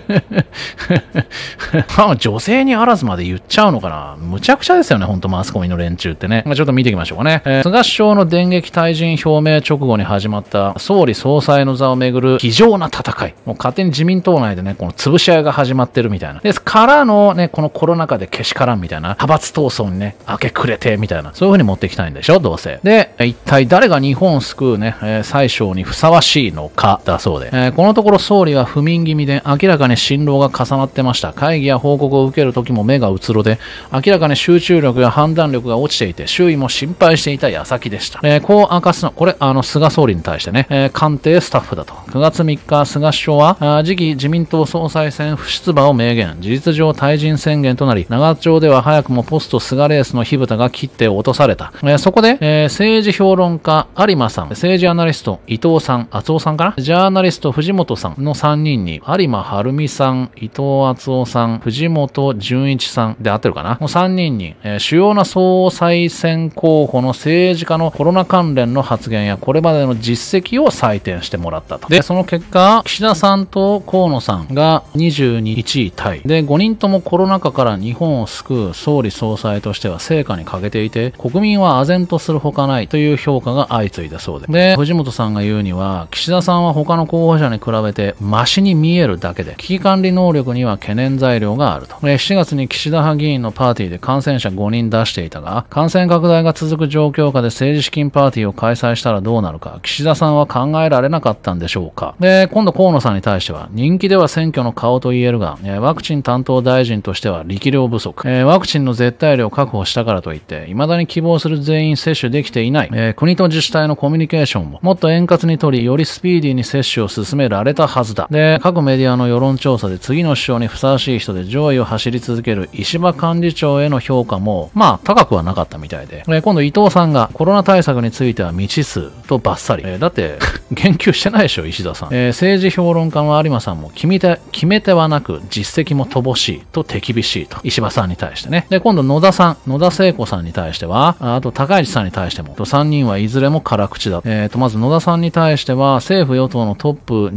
女性にあらずまで言っちゃうのかな。むちゃくちゃですよね、ほんとマスコミの連中ってね。ちょっと見ていきましょうかね。えー、菅首相の電撃退陣表明直後に始まった総理総裁の座をめぐる非常な戦い。もう勝手に自民党内でね、この潰し合いが始まってるみたいな。ですからのね、このコロナ禍でけしからんみたいな、派閥闘争にね、明け暮れてみたいな、そういう風に持っていきたいんでしょ、どうせ。で、一体誰が日本を救うね、えー、宰相にふさわしいのか、だそうで。えー、このところ総理は不眠気味で明らかに心労が重なってました。会議や報告を受けるときも目がうつろで、明らかに集中力や判断力が落ちていて、周囲も心配していた矢先でした。えー、こう明かすの、これ、あの、菅総理に対してね、えー、官邸スタッフだと。くがつみっか、菅首相は、次期自民党総裁選不出馬を明言。事実上退陣宣言となり、長丁では早くもポスト菅レースの火蓋が切って落とされた。えー、そこで、えー、政治評論家、有馬さん、政治アナリスト、伊藤さん、厚尾さんかな、ジャーナリスト、藤本さんのさんにんに、有馬晴美さん、伊藤敦夫さん、藤本純一さんで合ってるかなのさんにんに、えー、主要な総裁選候補の政治家のコロナ関連の発言やこれまでの実績を採点してもらったと。で、その結果、岸田さんと河野さんがにじゅうにいちいタイ。で、ごにんともコロナ禍から日本を救う総理総裁としては成果に欠けていて、国民は唖然とするほかないという評価が相次いだそうで。で、藤本さんが言うには、岸田さんは他の候補者に比べてマシに見えるだけで、危機管理能力には懸念材料があると。しちがつに岸田派議員のパーティーで感染者ごにん出していたが、感染拡大が続く状況下で政治資金パーティーを開催したらどうなるか、岸田さんは考えられなかったんでしょうか。で、今度河野さんに対しては、人気では選挙の顔と言えるが、ワクチン担当大臣としては力量不足。ワクチンの絶対量を確保したからといって、未だに希望する全員接種できていない。国と自治体のコミュニケーションももっと円滑に取り、よりスピーディーに接種を進められたはずだ。で、各メディアの世論調査で次の首相にふさわしい人で上位を走り続ける石破幹事長への評価も、まあ、高くはなかったみたいで。今度伊藤さんがコロナ対策については未知数とバッサリ。えー、だって、言及してないでしょ、石田さん。えー、政治評論家の有馬さんも決め手、決め手はなく実績も乏しいと手厳しいと。石破さんに対してね。で、今度野田さん、野田聖子さんに対しては、あと高市さんに対しても、さんにんはいずれも辛口だ。えーと、まず野田さんに対しては、政府与党のトップにとし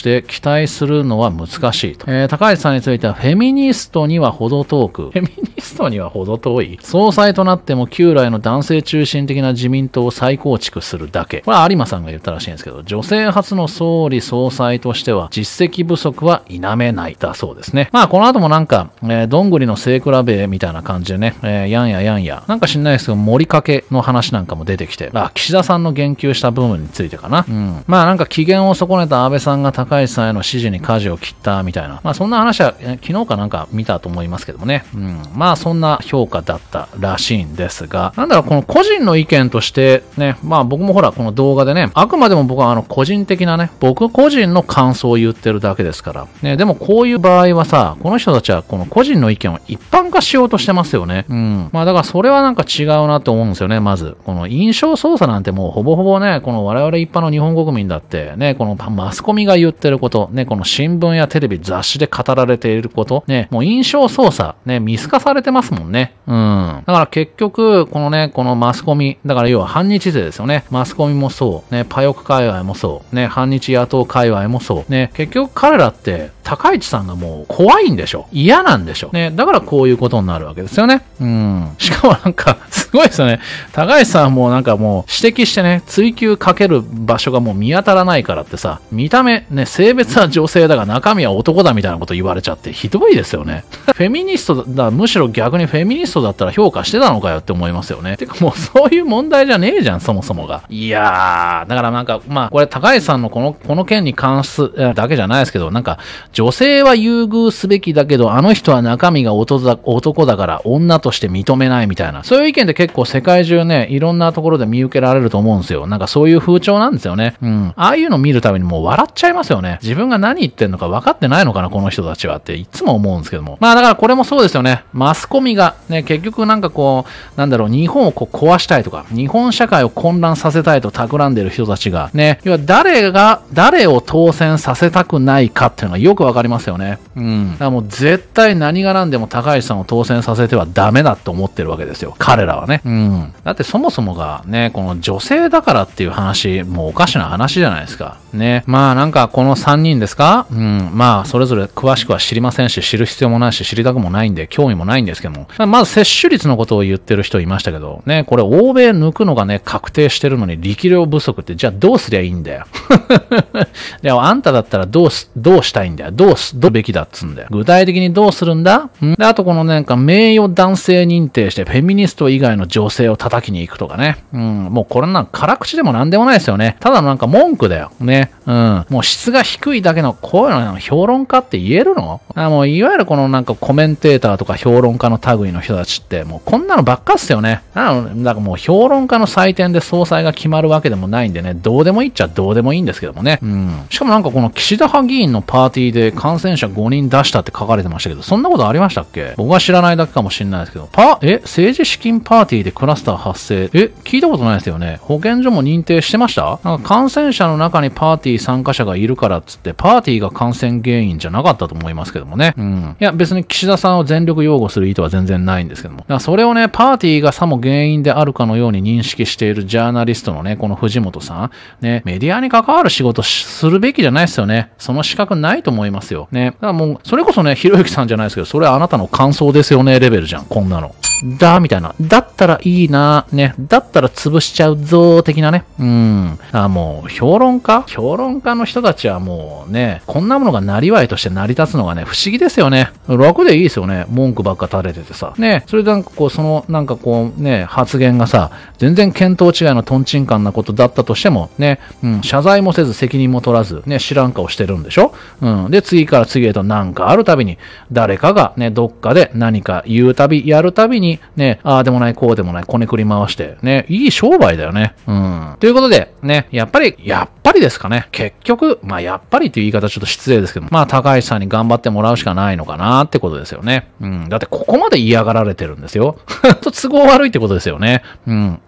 して期待するのは難しいと。えー、高市さんについてはフェミニストには程遠く、フェミニストには程遠い。総裁となっても旧来の男性中心的な自民党を再構築するだけ。これは有馬さんが言ったらしいんですけど、女性初の総理総裁としては実績不足は否めないだそうですね。まあこの後もなんか、えー、どんぐりの背比べみたいな感じでね、えー、やんややんや、なんか知んないですけど、盛りかけの話なんかも出てきて、あ、岸田さんの言及した部分についてかな。うん。まあなんか機嫌を損ねた安倍さんが高市さんへの支持に舵を切ったみたいな。まあそんな話は、えー、昨日かなんか見たと思いますけどもね。うん。まあそんな評価だったらしいんですが、なんだろう、この個人の意見としてね、まあ僕もほら、この動画でね、あくまでも僕はあの個人的なね、僕個人の感想を言ってるだけですから。ね、でもこういう場合はさ、この人たちはこの個人の意見を一般化しようとしてますよね。うん。まあだからそれはなんか違うなと思うんですよね、まず。この印象操作なんてもうほぼほぼね、この我々一般の日本国民だって、ね、このマスコミが言ってること、ね、この新聞やテレビ、雑誌で語られていること、ね、もう印象操作、ね、見透かされてますもんね。うん。だから結局、このね、このマスコミ、だから要は反日勢ですよね。マスコミもそう、ね、パヨク界隈もそう、ね、反日野党界隈もそう、ね、結局彼らって、高市さんがもう怖いんでしょ。嫌なんでしょ。ね、だからこういうことになるわけですよね。うん。しかもなんか、すごいですよね。高市さんはもうなんかもう指摘してね、追及かける場所がもう見当たらないからってさ、見た目、ね、性別は女性だが中身は男だみたいなこと言われちゃってひどいですよね。フェミニストだ、むしろ逆にフェミニストだったら評価してたのかよって思いますよね。てかもうそういう問題じゃねえじゃん、そもそもが。いやー、だからなんか、まあこれ高市さんのこの、この件に関するだけじゃないですけど、なんか、女性は優遇すべきだけど、あの人は中身が男だから女として認めないみたいな。そういう意見って結構世界中ね、いろんなところで見受けられると思うんですよ。なんかそういう風潮なんですよね。うん。ああいうの見るたびにもう笑っちゃいますよね。自分が何言ってんのか分かってないのかな、この人たちはっていつも思うんですけども。まあだからこれもそうですよね。マスコミがね、結局なんかこう、なんだろう、日本をこう壊したいとか、日本社会を混乱させたいと企んでる人たちがね、要は誰が、誰を当選させたくないかっていうのがよくわかりますよね。うん。だからもう絶対何が何でも高市さんを当選させてはダメだって思ってるわけですよ。彼らはね。うん。だってそもそもがね、この女性だからっていう話、もうおかしな話じゃないですか。ね。まあなんかこのさんにんですか？うん。まあそれぞれ詳しくは知りませんし、知る必要もないし、知りたくもないんで、興味もないんですけども。まず接種率のことを言ってる人いましたけど、ね、これ欧米抜くのがね、確定してるのに力量不足って、じゃあどうすりゃいいんだよ。でもあんただったらどうす、どうしたいんだよ。どうす、どうべきだっつんだよ。具体的にどうするんだ？んで、あとこのなんか名誉男性認定してフェミニスト以外の女性を叩きに行くとかね。うん、もうこれなんか辛口でもなんでもないですよね。ただのなんか文句だよ。ね。うん。もう質が低いだけの、こういうの評論家って言えるの？あ、もういわゆるこのなんかコメンテーターとか評論家の類の人たちって、もうこんなのばっかっすよね。あの、だからもう評論家の採点で総裁が決まるわけでもないんでね、どうでもいいっちゃどうでもいいんですけどもね。うん。しかもなんかこの岸田派議員のパーティーで感染者ごにん出したって書かれてましたけど、そんなことありましたっけ？僕は知らないだけかもしれないですけど、パ、え、政治資金パーティーでクラスター発生。え、聞いたことないですよね。保健所も認定してました？なんか感染者の中にパーティー参加者がいるからっつって、パーティーが感染原因じゃなかったと思いますけどもね。うん。いや、別に岸田さんを全力擁護する意図は全然ないんですけども。だからそれをね、パーティーがさも原因であるかのように認識しているジャーナリストのね、この藤本さん。ね、メディアに関わる仕事するべきじゃないですよね。その資格ないと思いますよ。ね。だからもう、それこそね、ひろゆきさんじゃないですけど、それはあなたの感想ですよね、レベルじゃん、こんなの。だ、みたいな。だったらいいな、ね。だったら潰しちゃうぞ、的なね。うん。あ、もう、評論家評論家の人たちはもうね、こんなものがなりわいとして成り立つのがね、不思議ですよね。楽でいいですよね。文句ばっか垂れててさ。ね。それでなんかこう、その、なんかこう、ね、発言がさ、全然見当違いのトンチンカンなことだったとしても、ね、うん、謝罪もせず責任も取らず、ね、知らん顔してるんでしょ？うん。で、次から次へとなんかあるたびに、誰かがね、どっかで何か言うたび、やるたびに、ね、ああでもない、こうでもない、こねくり回して、ね、いい商売だよね。うん。ということで、ね、やっぱり、やっぱりですかね。結局、まあ、やっぱりっていう言い方ちょっと失礼ですけど、まあ、高市さんに頑張ってもらうしかないのかなってことですよね。うん。だって、ここまで嫌がられてるんですよ。と都合悪いってことですよね。うん。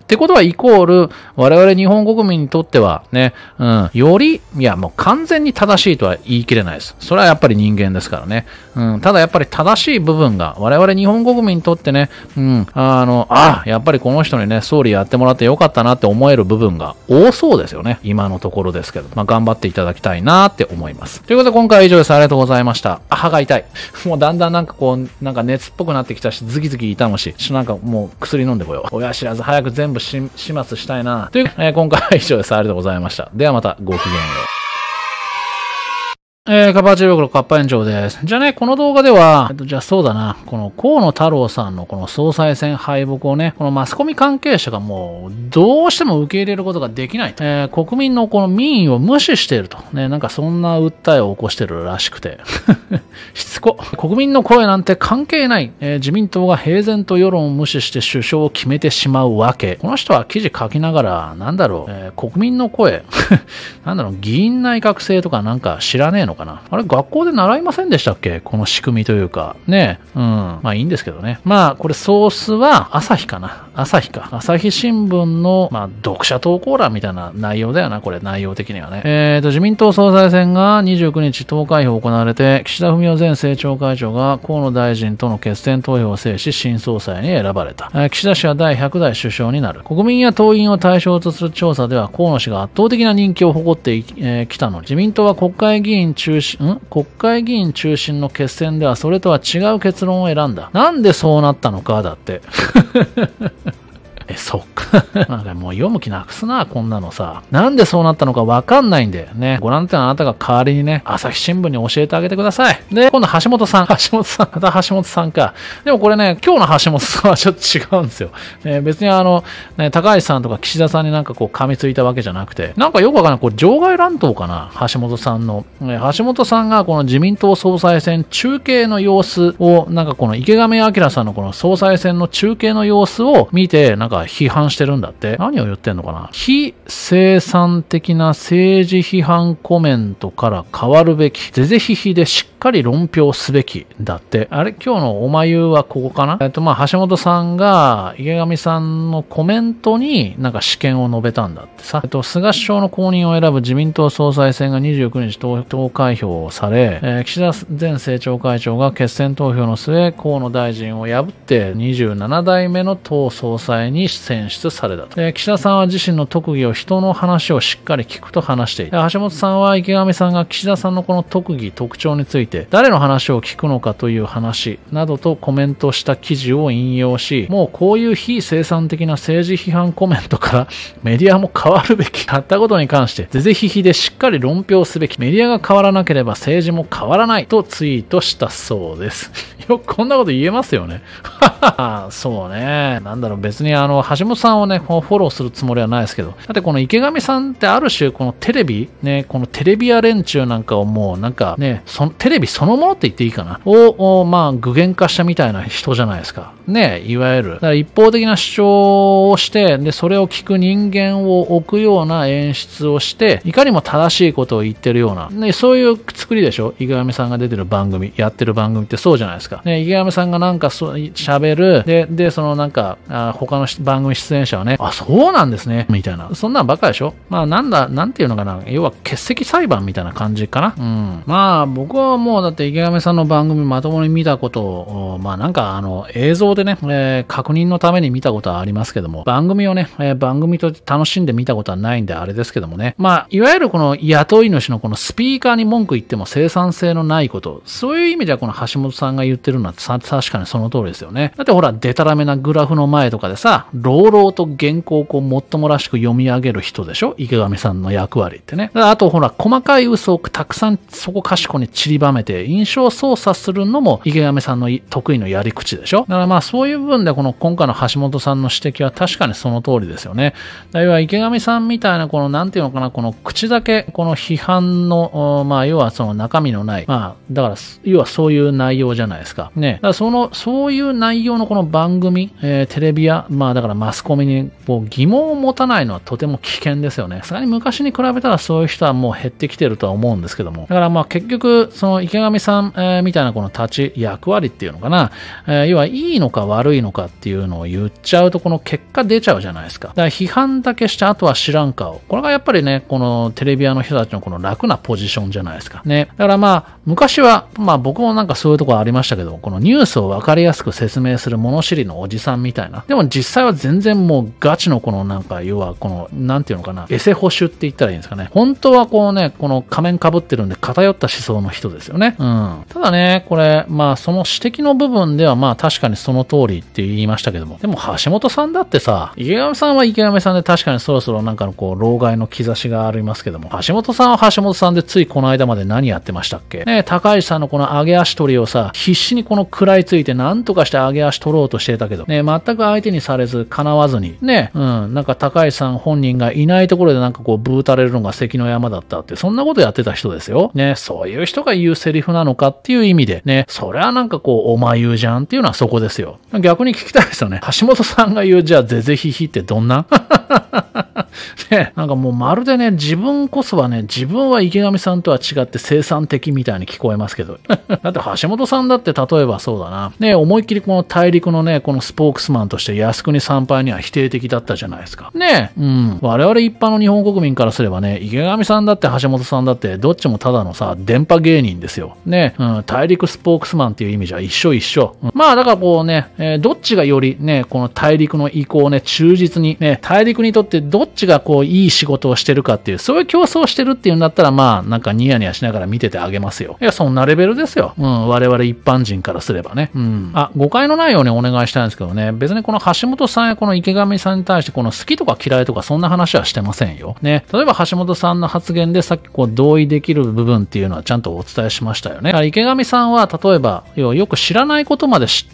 ってことはイコール、我々日本国民にとってはね、うん、より、いやもう完全に正しいとは言い切れないです。それはやっぱり人間ですからね。うん、ただやっぱり正しい部分が、我々日本国民にとってね、うん、あの、あ、やっぱりこの人にね、総理やってもらってよかったなって思える部分が多そうですよね。今のところですけど。まあ、頑張っていただきたいなって思います。ということで今回は以上です。ありがとうございました。あ、歯が痛い。もうだんだんなんかこう、なんか熱っぽくなってきたし、ズキズキ痛むし、ちょっとなんかもう薬飲んでこよう。親知らず早く全部し始末したいな。という、えー、今回は以上です。ありがとうございました。ではまたごきげんよう。えー、カッパチログのカッパ園長です。じゃあね、この動画では、えっと、じゃあそうだな、この河野太郎さんのこの総裁選敗北をね、このマスコミ関係者がもう、どうしても受け入れることができない。えー、国民のこの民意を無視していると。ね、なんかそんな訴えを起こしてるらしくて。しつこ。国民の声なんて関係ない。えー、自民党が平然と世論を無視して首相を決めてしまうわけ。この人は記事書きながら、なんだろう、えー、国民の声。なんだろう、議員内閣制とかなんか知らねえのかな。あれ、学校で習いませんでしたっけ、この仕組みというか。ねえ。うん。まあいいんですけどね。まあ、これソースは朝日かな。朝日か。朝日新聞の、まあ、読者投稿欄みたいな内容だよな、これ、内容的にはね。えーと、自民党総裁選がにじゅうくにち投開票行われて、岸田文雄前政調会長が河野大臣との決選投票を制し、新総裁に選ばれた。えー、岸田氏はだいひゃくだい首相になる。国民や党員を対象とする調査では、河野氏が圧倒的な人気を誇ってき、えー、たのに、自民党は国会議員中心、ん国会議員中心の決選ではそれとは違う結論を選んだ。なんでそうなったのかだって。え、そっか。なんかもう読む気なくすな、こんなのさ。なんでそうなったのかわかんないんで、ね。ご覧ってのはあなたが代わりにね、朝日新聞に教えてあげてください。で、今度橋本さん。橋本さん。また橋本さんか。でもこれね、今日の橋本さんはちょっと違うんですよ。ね、別にあの、ね、高橋さんとか岸田さんになんかこう噛みついたわけじゃなくて、なんかよくわかんない。これ場外乱闘かな、橋本さんの。ね、橋本さんがこの自民党総裁選中継の様子を、なんかこの池上彰さんのこの総裁選の中継の様子を見て、なんか批判してるんだって。何を言ってんのかな。非生産的な政治批判コメントから変わるべき。ぜぜひひでしっかり論評すべきだって。あれ、今日のおまゆはここかな。えっと、まあ、橋本さんが池上さんのコメントになんか試験を述べたんだってさ。えっと、菅首相の後任を選ぶ自民党総裁選がにじゅうくにち投投開票され、えー、岸田前政調会長が決選投票の末、河野大臣を破ってにじゅうななだいめの党総裁に選出されたと。岸田さんは自身の特技を人の話をしっかり聞くと話していた。橋本さんは池上さんが岸田さんのこの特技、特徴について誰の話を聞くのかという話などとコメントした記事を引用し、もうこういう非生産的な政治批判コメントからメディアも変わるべき。やったことに関してぜぜひひでしっかり論評すべき。メディアが変わらなければ政治も変わらないとツイートしたそうです。よくこんなこと言えますよね。そうね。なんだろう、別にあの、橋本さんをね、こうフォローするつもりはないですけど。だってこの池上さんってある種、このテレビ、ね、このテレビア連中なんかをもうなんかね、そテレビそのものって言っていいかなを、まあ、具現化したみたいな人じゃないですか。ね、いわゆる。だから一方的な主張をして、で、それを聞く人間を置くような演出をして、いかにも正しいことを言ってるような、ね、そういう作りでしょ、池上さんが出てる番組、やってる番組ってそうじゃないですか。ね、池上さんがなんかそう喋る、で、で、そのなんか、あ他の番組出演者はね、あ、そうなんですね、みたいな。そんなんばっかでしょ。まあ、なんだ、なんていうのかな、要は欠席裁判みたいな感じかな。うん。まあ、僕はもうだって池上さんの番組まともに見たことを、まあなんかあの、映像でね、えー、確認のために見たことはありますけども、番組をね、えー、番組と楽しんで見たことはないんであれですけどもね。まあ、いわゆるこの雇い主のこのスピーカーに文句言っても生産性のないこと、そういう意味ではこの橋本さんが言ってるのは確かにその通りですよね。だってほら、デタラメなグラフの前とかでさ、朗々と原稿をこうもっともらしく読み上げる人でしょ、池上さんの役割ってね。あとほら、細かい嘘をたくさんそこかしこに散りばめて印象操作するのも池上さんの得意のやり口でしょ。だからまあそういう部分でこの今回の橋本さんの指摘は確かにその通りですよね。だ要は池上さんみたいなこのなんていうのかな、この口だけこの批判の、まあ要はその中身のない、まあだから要はそういう内容じゃないですか。ね。だからその、そういう内容のこの番組、えー、テレビや、まあだからマスコミにこう疑問を持たないのはとても危険ですよね。さらに昔に比べたらそういう人はもう減ってきてるとは思うんですけども。だからまあ結局、その池上さん、えー、みたいなこの立ち役割っていうのかな、えー、要はいいのか悪いのかっていうのを言っちゃうとこの結果出ちゃうじゃないですか。だから批判だけしてあとは知らん顔。これがやっぱりね、このテレビ屋の人たちのこの楽なポジションじゃないですか。ね。だからまあ、昔は、まあ僕もなんかそういうところありましたけど、このニュースをわかりやすく説明する物知りのおじさんみたいな。でも実際は全然もうガチのこのなんか、要はこの、なんていうのかな、エセ保守って言ったらいいんですかね。本当はこうね、この仮面被ってるんで偏った思想の人ですよね。うん。ただね、これ、まあその指摘の部分ではまあ確かにその通りって言いましたけども、でも橋本さんだってさ、池上さんは池上さんで確かにそろそろなんかのこう、老害の兆しがありますけども、橋本さんは橋本さんでついこの間まで何やってましたっけね、高橋さんのこの上げ足取りをさ、必死にこの食らいついて何とかして上げ足取ろうとしてたけど、ね、全く相手にされず叶わずに、ね、うん、なんか高橋さん本人がいないところでなんかこう、ブーたれるのが関の山だったって、そんなことやってた人ですよ。ね、そういう人が言うセリフなのかっていう意味で、ね、それはなんかこう、お前言うじゃんっていうのはそこですよ。逆に聞きたいですよね。橋本さんが言う、じゃあぜぜひひってどんなね、なんかもうまるでね、自分こそはね、自分は池上さんとは違って生産的みたいに聞こえますけど。だって橋本さんだって例えばそうだな。ね、思いっきりこの大陸のね、このスポークスマンとして靖国参拝には否定的だったじゃないですか。ね、うん。我々一般の日本国民からすればね、池上さんだって橋本さんだってどっちもただのさ、電波芸人ですよ。ね、うん、大陸スポークスマンっていう意味じゃ一緒一緒。うん、まあだからこうね、えー、どっちがよりね、この大陸の意向をね、忠実にね、大陸にとってどっちがこういい仕事をしてるかっていう、そういう競争をしてるっていうんだったら、まあ、なんかニヤニヤしながら見ててあげますよ。いや、そんなレベルですよ。うん、我々一般人からすればね。うん。あ、誤解のないようにお願いしたいんですけどね、別にこの橋本さんやこの池上さんに対してこの好きとか嫌いとかそんな話はしてませんよ。ね。例えば橋本さんの発言でさっきこう同意できる部分っていうのはちゃんとお伝えしましたよね。だから池上さんは例えば、要はよく知らないことまで知った、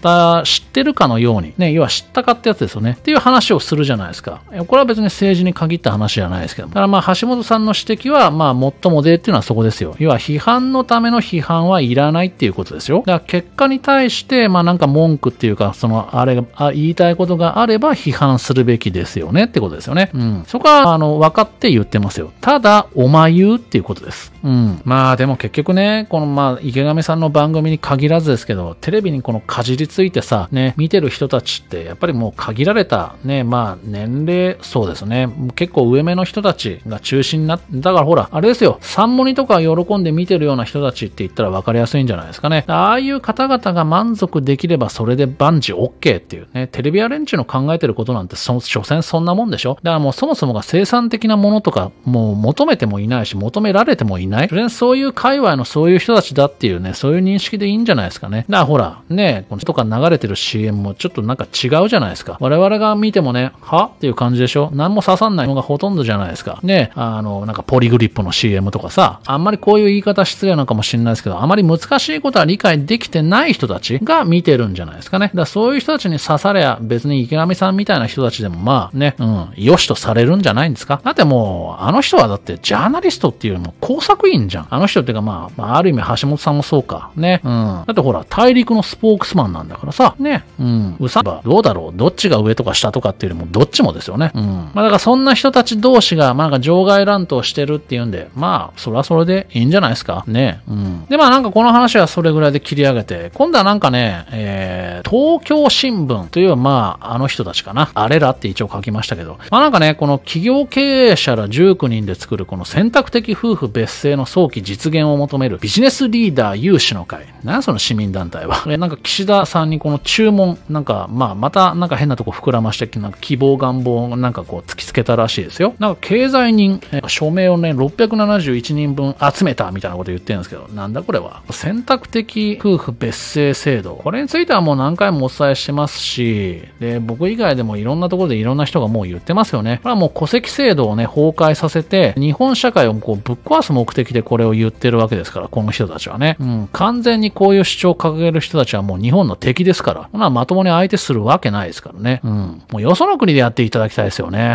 知ってるかのように、ね、要は知ったかってやつですよね。っていう話をするじゃないですか。これは別に政治に限った話じゃないですけども。だからまあ橋本さんの指摘はまあ最もでっていうのはそこですよ。要は批判のための批判はいらないっていうことですよ。だから結果に対してまあなんか文句っていうかそのあれがあ言いたいことがあれば批判するべきですよねってことですよね。うん。そこはあの分かって言ってますよ。ただお前言うっていうことです。うん。まあでも結局ね、このまあ池上さんの番組に限らずですけど、テレビにこのかじりついてさ、ね、見てる人たちってやっぱりもう限られたね、まあ年齢そうですね、結構上目の人たちが中心になって、だからほら、あれですよ、サンモニとか喜んで見てるような人たちって言ったら分かりやすいんじゃないですかね。ああいう方々が満足できればそれで万事 OK っていうね、テレビアレンジの考えてることなんてそ、所詮そんなもんでしょ。だからもうそもそもが生産的なものとか、もう求めてもいないし、求められてもいない。それそういう界隈のそういう人たちだっていうね、そういう認識でいいんじゃないですかね。だからほら、ね、このとか流れてる シーエム もちょっとなんか違うじゃないですか。我々が見てもね、はっていう感じでしょ。何も刺さんないのがほとんどじゃないですか。ね、あの、なんかポリグリップの シーエム とかさ、あんまりこういう言い方失礼なのかもしれないですけど、あまり難しいことは理解できてない人たちが見てるんじゃないですかね。だからそういう人たちに刺されや、別に池上さんみたいな人たちでもまあね、うん、良しとされるんじゃないんですか。だってもう、あの人はだってジャーナリストっていうよりも工作員じゃん。あの人っていうかまあ、まあ、ある意味橋本さんもそうか。ね。うん。だってほら、大陸のスポークスマンなんだからさ、ね。うん。うさば、どうだろう。どっちが上とか下とかっていうよりも、どっちもですよね。うん。まあだからそんな人たち同士が、まあなんか場外乱闘してるっていうんで、まあ、それはそれでいいんじゃないですか。ね。うん。でまあなんかこの話はそれぐらいで切り上げて、今度はなんかね、えー、東京新聞というまあ、あの人たちかな。あれらって一応書きましたけど、まあなんかね、この企業経営者らじゅうきゅうにんで作るこの選択的夫婦別姓の早期実現を求めるビジネスリーダー有志の会。なんその市民団体は。なんか岸田さんにこの注文、なんかまあまたなんか変なとこ膨らまして、なんか希望願望をなんかこう突きつけたらしいですよ。なんか経済人、署名をね、ろっぴゃくななじゅういちにんぶん集めたみたいなこと言ってるんですけど、なんだこれは。選択的夫婦別姓制度。これについてはもう何回もお伝えしてますし、で、僕以外でもいろんなところでいろんな人がもう言ってますよね。これはもう戸籍制度をね、崩壊させて、日本社会をこうぶっ壊す目的でこれを言ってるわけですから、この人たちはね。うん、完全にこういう主張を掲げる人たちはもう日本の敵ですから、まあまともに相手するわけないですからね。うん。もうよその国でやっていただきたいですよね。こういう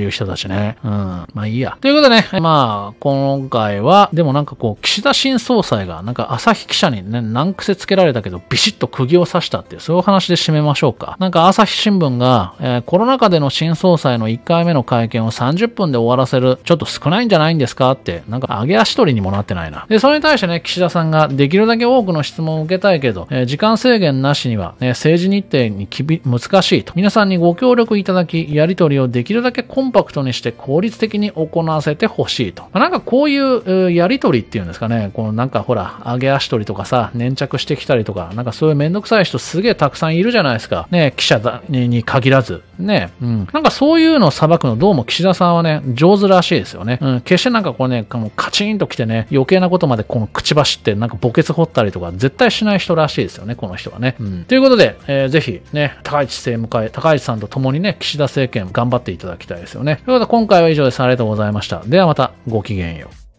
いう人たちね。うん。まあいいや。ということでね、まあ、今回は、でもなんかこう、岸田新総裁が、なんか朝日記者にね、難癖つけられたけど、ビシッと釘を刺したっていう、そういうお話で締めましょうか。なんか朝日新聞が、えー、コロナ禍での新総裁のいっかいめの会見をさんじゅっぷんで終わらせる、ちょっと少ないんじゃないんですかって、なんか上げ足取りにもなってないな。で、それに対してね、岸田さんが、できるだけ多くの質問を受けたいけど、えー、時間制限なしには、ね、政治日程にきび難しいと。皆さんにご協力いただき、やり取りをできるだけコンパクトにして効率的に行わせてほしいと。まあ、なんかこういう、えー、やり取りっていうんですかね、このなんかほら、上げ足取りとかさ、粘着してきたりとか、なんかそういうめんどくさい人すげえたくさんいるじゃないですか。ね、記者だに、に限らず。ね、うん。なんかそういうのを裁くのどうも岸田さんはね、上手らしいですよね。うん。決してなんかこうね、カチンときてね、余計なことまでこの口走って、なんか墓穴掘ったりとか、絶対しない人らしいですよね、この人はね。うん。ということで、えー、ぜひね、高市政務会、高市さんと共にね、岸田政権頑張っていただきたいですよね。ということで、今回は以上です。ありがとうございました。ではまた、ごきげんよう。